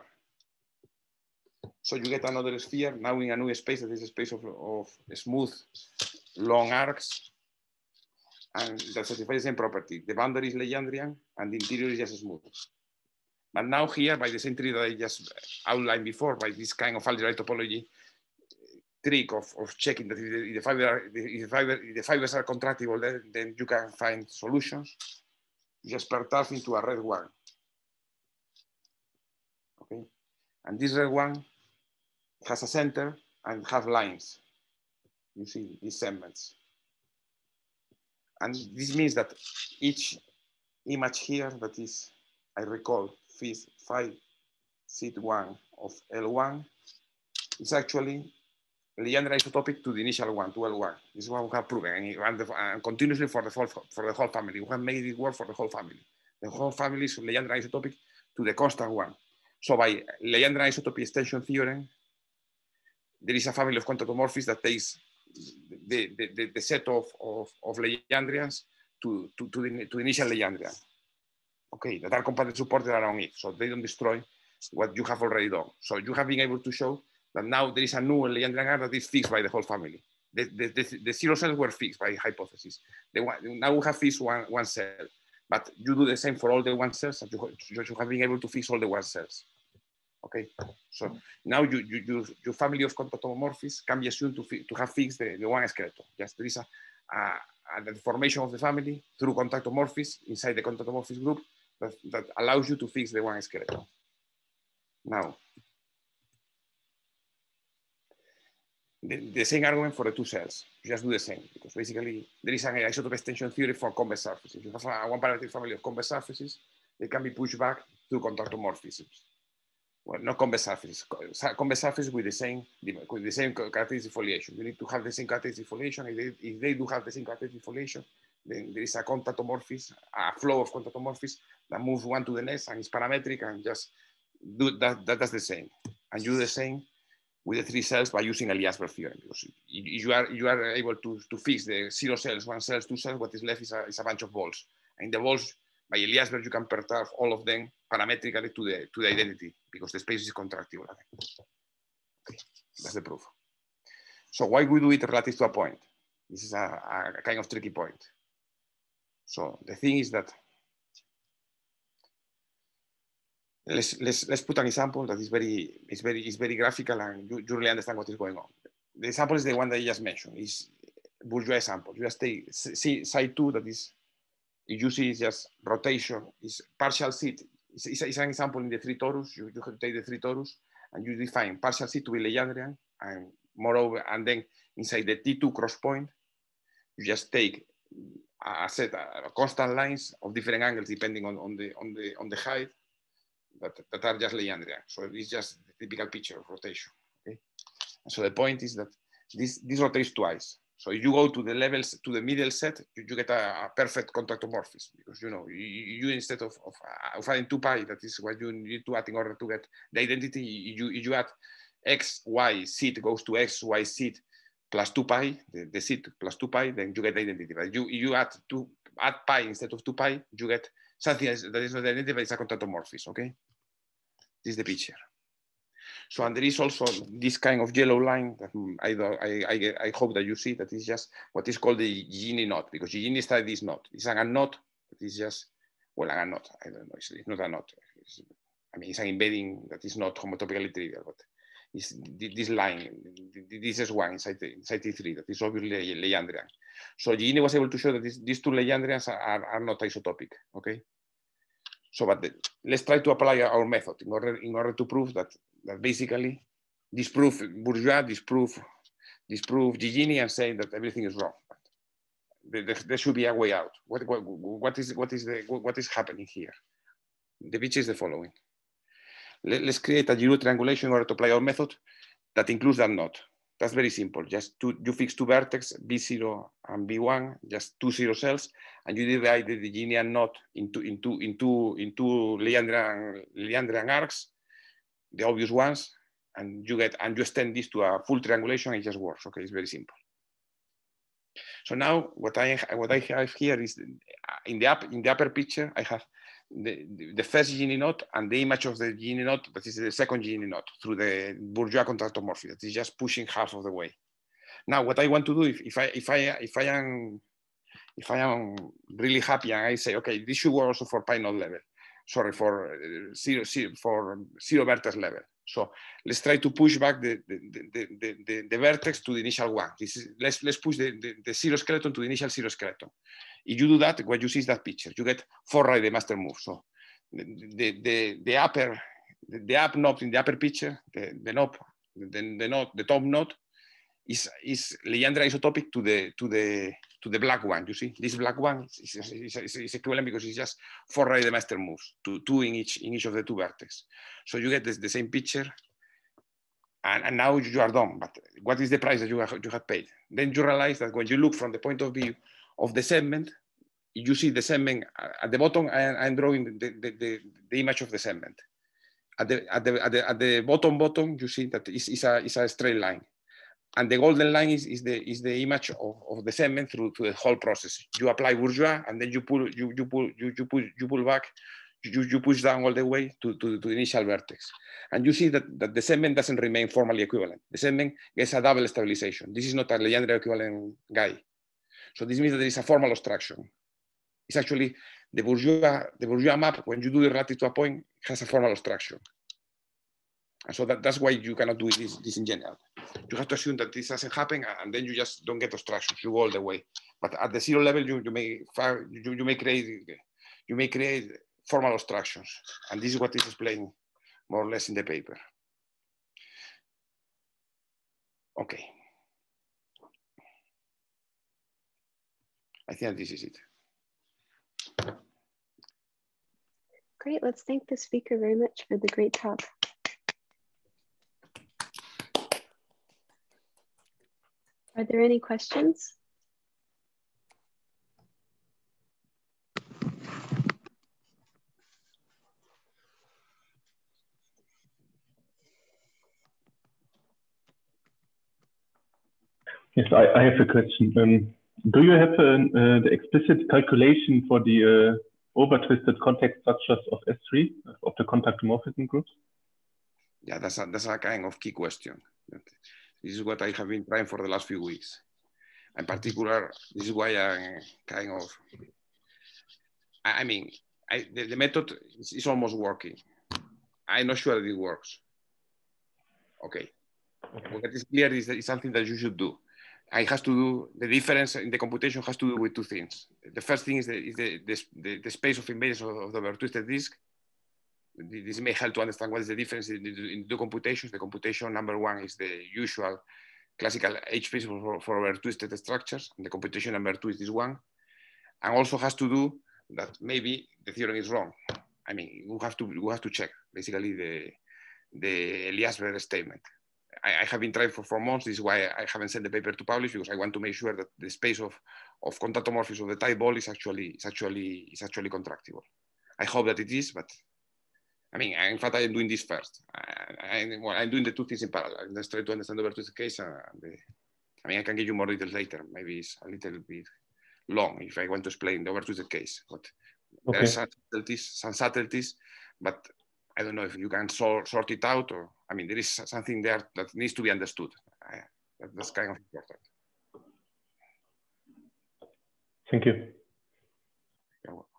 So you get another sphere now in a new space that is a space of, of smooth, long arcs, and that satisfies the same property. The boundary is Legendrian, and the interior is just smooth. But now here, by the same trick that I just outlined before, by this kind of algebraic topology trick of, of checking that if the, the, fiber, if the, fiber, if the fibers are contractible, then, then you can find solutions. You just perturb into a red one. Okay, and this red one has a center and have lines. You see these segments. And this means that each image here, that is, I recall, five seed one of L one, is actually Legendrian isotopic to the initial one, to L one. This is what we have proven, and, and, the, and continuously for the, whole, for the whole family. We have made it work for the whole family. The whole family is Legendrian isotopic to the constant one. So by Legendrian isotopy extension theorem, there is a family of quantatomorphisms that takes the, the, the, the set of, of, of Legendrians to, to, to, the, to the initial Legendrian. Okay, that are completely supported around it, so they don't destroy what you have already done. So you have been able to show that now there is a new Legendrian R that is fixed by the whole family. The, the, the, the zero cells were fixed by hypothesis. They, now we have fixed one, one cell, but you do the same for all the one cells, and you, you have been able to fix all the one cells. Okay, so now you, you, you, your family of quantatomorphisms can be assumed to, to have fixed the, the one skeleton. Just there is a, a, a formation of the family through quantatomorphisms inside the quantatomorphism group that, that allows you to fix the one skeleton. Now, the, the same argument for the two cells. You just do the same, because basically there is an isotope extension theory for convex surfaces. You have a one parametric family of convex surfaces, they can be pushed back through quantatomorphisms. Well, not convex surfaces, convex surfaces with the same with the same characteristic foliation. You need to have the same characteristic foliation. If they, if they do have the same characteristic foliation, then there is a quantatomorphism, a flow of quantatomorphisms that moves one to the next and is parametric and just do that. That does the same, and you do the same with the three cells by using Eliasberg theorem, because you are you are able to to fix the zero cells, one cells, two cells. What is left is a, is a bunch of balls, and the balls by Eliasberg you can perturb all of them parametrically to the to the identity, because the space is contractible. Okay. That's the proof. So why we do it relative to a point? This is a, a kind of tricky point. So the thing is that let's let's let's put an example that is very is very is very graphical, and you, you really understand what is going on. The example is the one that I just mentioned. Is bourgeois example. You just take see side two, that is, you see it's just rotation, is partial seat. It's, it's, it's an example in the three torus. You, you have to take the three torus and you define partial seat to be Legendrian, and moreover, and then inside the T two cross point, you just take a set of constant lines of different angles depending on, on the on the on the height that, that are just Legendrian. So it's just the typical picture of rotation. Okay. And so the point is that this this rotates twice. So if you go to the levels, to the middle set, you, you get a, a perfect quantatomorphism, because you know you, you instead of, of, uh, of adding two pi, that is what you need to add in order to get the identity. You you add x y seat goes to x y seat plus two pi, the, the seat plus two pi, then you get the identity. But you you add two add pi instead of two pi, you get something that is not the identity, but it's a quantatomorphism. Okay, this is the picture. So, and there is also this kind of yellow line that I, I, I, I hope that you see, that is just what is called the Gini knot, because Gini studied this knot. It's a knot, it is just, well, a knot, I don't know, it's, it's not a knot. It's, I mean, it's an embedding that is not homotopically trivial, but it's this line, this is one inside, inside T three, that is obviously Legendrian. So Gini was able to show that this, these two Legendrians are, are not isotopic, okay? So, but the, let's try to apply our method in order, in order to prove that that basically disprove bourgeois, disprove, disprove Gini, and say that everything is wrong. There, there should be a way out. What, what, what is what is the what is happening here? The picture is the following. Let, let's create a Gini triangulation in order to apply our method that includes that knot. That's very simple. Just two, you fix two vertex, B zero and B one, just two zero cells, and you divide the Ginian knot into into into into Leandrian Leandrian arcs, the obvious ones, and you get and you extend this to a full triangulation. It just works. Okay, it's very simple. So now what I what I have here is in the up in the upper picture I have the, the, the first Gini knot and the image of the Gini knot, that is the second Gini knot, through the bourgeois contractomorphism. That is just pushing half of the way. Now, what I want to do, if, if I if I if I am if I am really happy and I say, okay, this should work also for pi knot level. Sorry, for uh, zero, zero for zero vertex level. So let's try to push back the the, the, the, the, the vertex to the initial one. This is, let's let's push the, the, the zero skeleton to the initial zero skeleton. If you do that, what you see is that picture. You get four right the master move. So the the the, the upper the, the up knob in the upper picture, the, the knob, the, the knot, the top knot is is Leandra isotopic to the to the to the black one. You see, this black one is, is, is, is, is equivalent because it's just four right the master moves, two two in each in each of the two vertex. So you get this, the same picture. And, and now you are done. But what is the price that you have, you have paid? Then you realize that when you look from the point of view of the segment, you see the segment at the bottom. I, I'm drawing the, the, the, the image of the segment. At the, at the, at the, at the bottom bottom, you see that it's, it's, a, it's a straight line. And the golden line is, is, the, is the image of, of the segment through, through the whole process. You apply bourgeois, and then you pull, you, you pull, you, you pull, you pull back, you, you push down all the way to, to, to the initial vertex. And you see that, that the segment doesn't remain formally equivalent. The segment gets a double stabilization. This is not a Leandra equivalent guy. So this means that there is a formal obstruction. It's actually the bourgeois, the bourgeois map, when you do the relative to a point, has a formal obstruction. And so that, that's why you cannot do this, this in general. You have to assume that this doesn't happen, and then you just don't get obstructions. You go all the way. But at the zero level, you, you may you, you may create you may create formal obstructions, and this is what is explained more or less in the paper. Okay. I think this is it. Great. Let's thank the speaker very much for the great talk. Are there any questions? Yes, I, I have a question. Um, do you have an, uh, the explicit calculation for the uh, over-twisted contact structures of S three, of the contactomorphism groups? Yeah, that's a, that's a kind of key question. This is what I have been trying for the last few weeks. In particular, this is why I'm kind of, I, I mean, I, the, the method is, is almost working. I'm not sure that it works. Okay. Okay. What is clear is that it's something that you should do. It has to do, the difference in the computation has to do with two things. The first thing is the, is the, the, the space of invariance of, of the over-twisted disk. This may help to understand what is the difference in the, in the two computations. The computation number one is the usual classical H-space for, for over-twisted structures. And the computation number two is this one. And also has to do that maybe the theorem is wrong. I mean, we have to, we have to check basically the, the Elias-Verre statement. I, I have been trying for four months. This is why I haven't sent the paper to publish, because I want to make sure that the space of, of contactomorphism of the type ball is actually, is actually, is actually contractible. I hope that it is, but I mean, in fact, I am doing this first. I, I, well, I'm doing the two things in parallel. Let's try to understand the over-twisted case. And the, I mean, I can give you more details later. Maybe it's a little bit long if I want to explain the over-twisted case. But okay. There are some subtleties, some subtleties, but I don't know if you can sort, sort it out, or, I mean, there is something there that needs to be understood. I, that, that's kind of important. Thank you. You're welcome.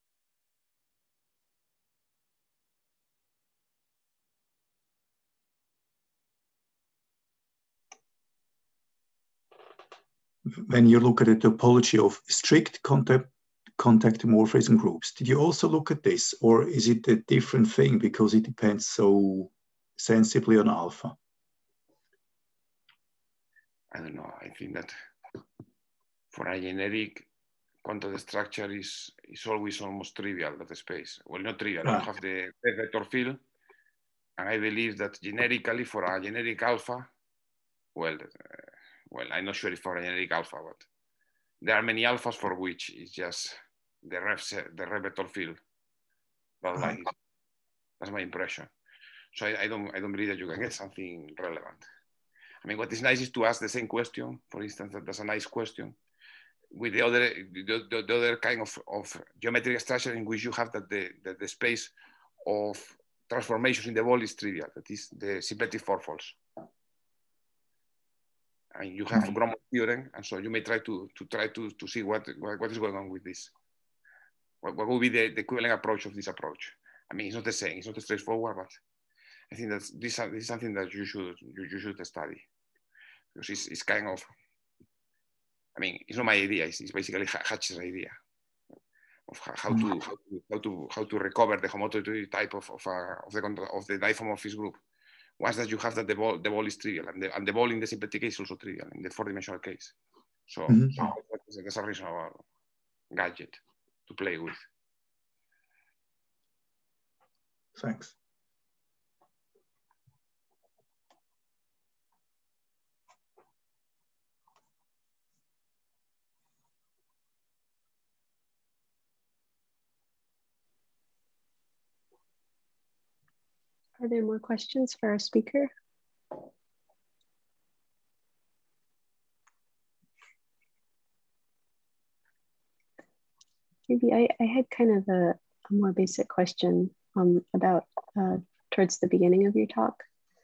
When you look at the topology of strict contact contactomorphism groups, did you also look at this, or is it a different thing because it depends so sensibly on alpha? I don't know. I think that for a generic contact structure is is always almost trivial, that space. Well, not trivial. Ah. You have the vector field, and I believe that generically for a generic alpha, well, uh, well, I'm not sure if for a generic alpha, but there are many alphas for which it's just the rev the rev vector field. But like, that's my impression. So I, I don't I don't believe that you can get something relevant. I mean, what is nice is to ask the same question. For instance, that, that's a nice question with the other the, the, the other kind of, of geometric structure in which you have that the, the the space of transformations in the ball is trivial. That is the symplectic fourfolds. I mean, you have a Gromov theorem, and so you may try to to try to to see what what, what is going on with this. What, what would be the, the equivalent approach of this approach? I mean, it's not the same. It's not straightforward, but I think that this, this is something that you should you, you should study, because it's, it's kind of, I mean, it's not my idea. It's, it's basically Hatch's idea of how to how to how to, how to recover the homotopy type of of, uh, of the of the diffeomorphism group. Once that you have that the ball the ball is trivial, and the and the ball in the symplectic case is also trivial in the four-dimensional case. So, mm-hmm. so that's a reasonable gadget to play with. Thanks. Are there more questions for our speaker? Maybe I, I had kind of a, a more basic question um, about uh, towards the beginning of your talk.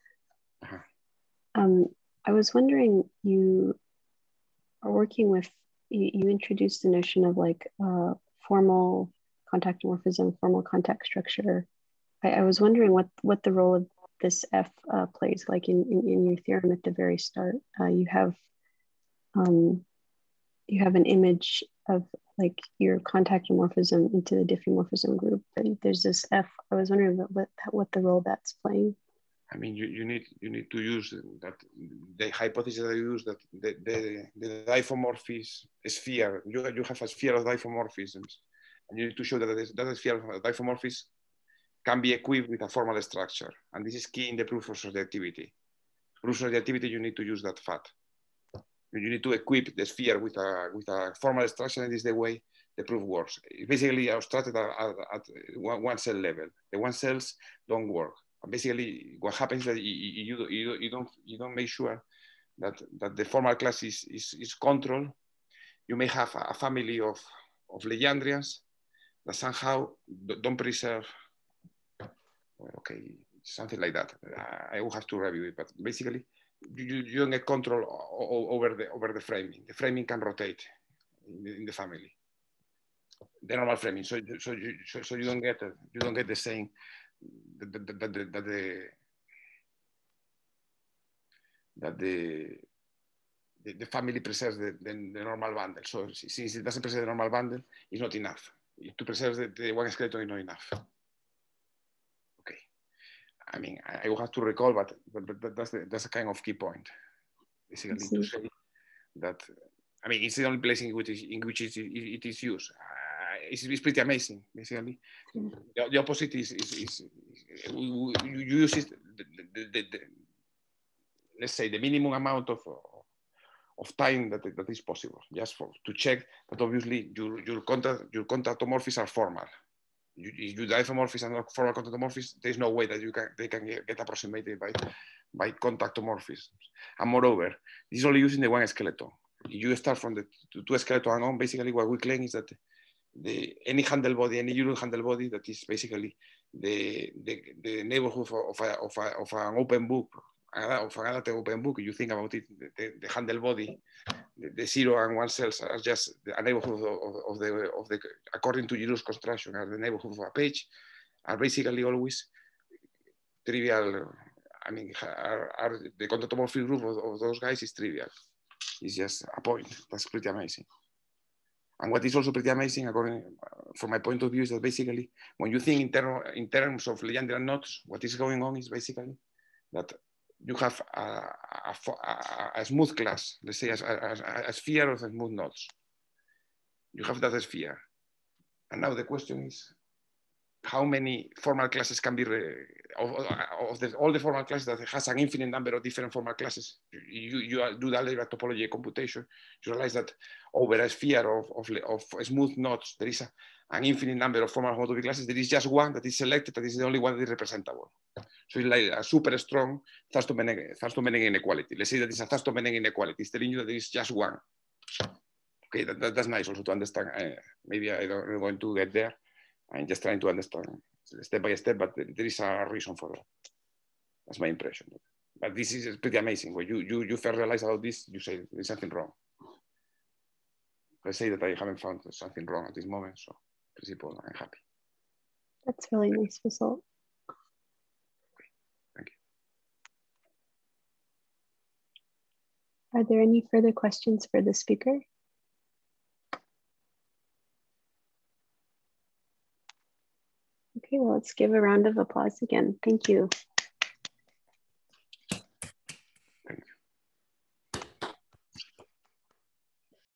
Um, I was wondering, you are working with, you, you introduced the notion of like uh, formal contact morphism, formal contact structure. I, I was wondering what, what the role of this F uh, plays, like in, in, in your theorem at the very start. Uh, you have um, you have an image of like your contact morphism into the diffeomorphism group, and there's this F. I was wondering what what, what the role that's playing. I mean, you, you need you need to use that the hypothesis that you use that the the, the diffeomorphism sphere. You you have a sphere of diffeomorphisms, and you need to show that this, that sphere of diffeomorphism can be equipped with a formal structure, and this is key in the proof of surjectivity. Proof of surjectivity, you need to use that fact. You need to equip the sphere with a with a formal structure, and this is the way the proof works. It's basically abstracted at, at, at one cell level. The one cells don't work. And basically, what happens is that you, you, you, you don't you don't make sure that that the formal class is is, is controlled. You may have a family of of Legendrians that somehow don't preserve. Well, okay, something like that. I will have to review it, but basically. You, you don't get control over the over the framing. The framing can rotate in the, in the family. The normal framing, so so you so, so you don't get a, you don't get the same that the that the that the, that the, the, the family preserves the, the, the normal bundle. So since it doesn't preserve the normal bundle, it's not enough. To preserve the, the one skeleton is not enough. I mean, I will have to recall, but, but, but that's, the, that's a kind of key point. Basically, to say that, I mean, it's the only place in which, in which it, it is used. Uh, it's, it's pretty amazing, basically. Mm. The, the opposite is, is, is, is you, you use it, the, the, the, the, let's say, the minimum amount of, of time that, that is possible, just for to check that obviously your, your, contact, your contactomorphisms are formal. You, you diffeomorphism and formal contactomorphism, there's no way that you can they can get, get approximated by by contactomorphisms. And moreover, this is only using the one skeleton. You start from the two skeleton and on. Basically, what we claim is that the any handle body, any Euler handle body, that is basically the the, the neighborhood of a, of, a, of an open book, of an adaptive open book. You think about it, the, the handle body. The, the zero and one cells are just a neighborhood of, of the of the according to Euler's construction are the neighborhood of a page, are basically always trivial. I mean, are, are the contactomorphic group of, of those guys is trivial. It's just a point. That's pretty amazing. And what is also pretty amazing, according from my point of view, is that basically when you think in, ter in terms of Legendrian knots, what is going on is basically that you have a, a, a, a smooth class, let's say a, a, a sphere of smooth knots. You have that sphere. And now the question is, how many formal classes can be of, of the, all the formal classes that has an infinite number of different formal classes. You, you do that later topology computation, you realize that over a sphere of, of, of smooth knots, there is a, an infinite number of formal homotopy classes. There is just one that is selected, that is the only one that is representable. So it's like a super strong Thurston-Meneng inequality. Let's say that it's a Thurston-Meneng inequality. It's telling you that there is just one. Okay, that, that, that's nice also to understand. Uh, maybe I don't, I'm going to get there. I'm just trying to understand step by step, but there is a reason for that. That's my impression. But this is pretty amazing. When you, you, you first realize about this, you say there's something wrong. I say that I haven't found something wrong at this moment, so in principle, I'm happy. That's really nice result. Okay. Thank you. Are there any further questions for the speaker? Okay, well, let's give a round of applause again. Thank you.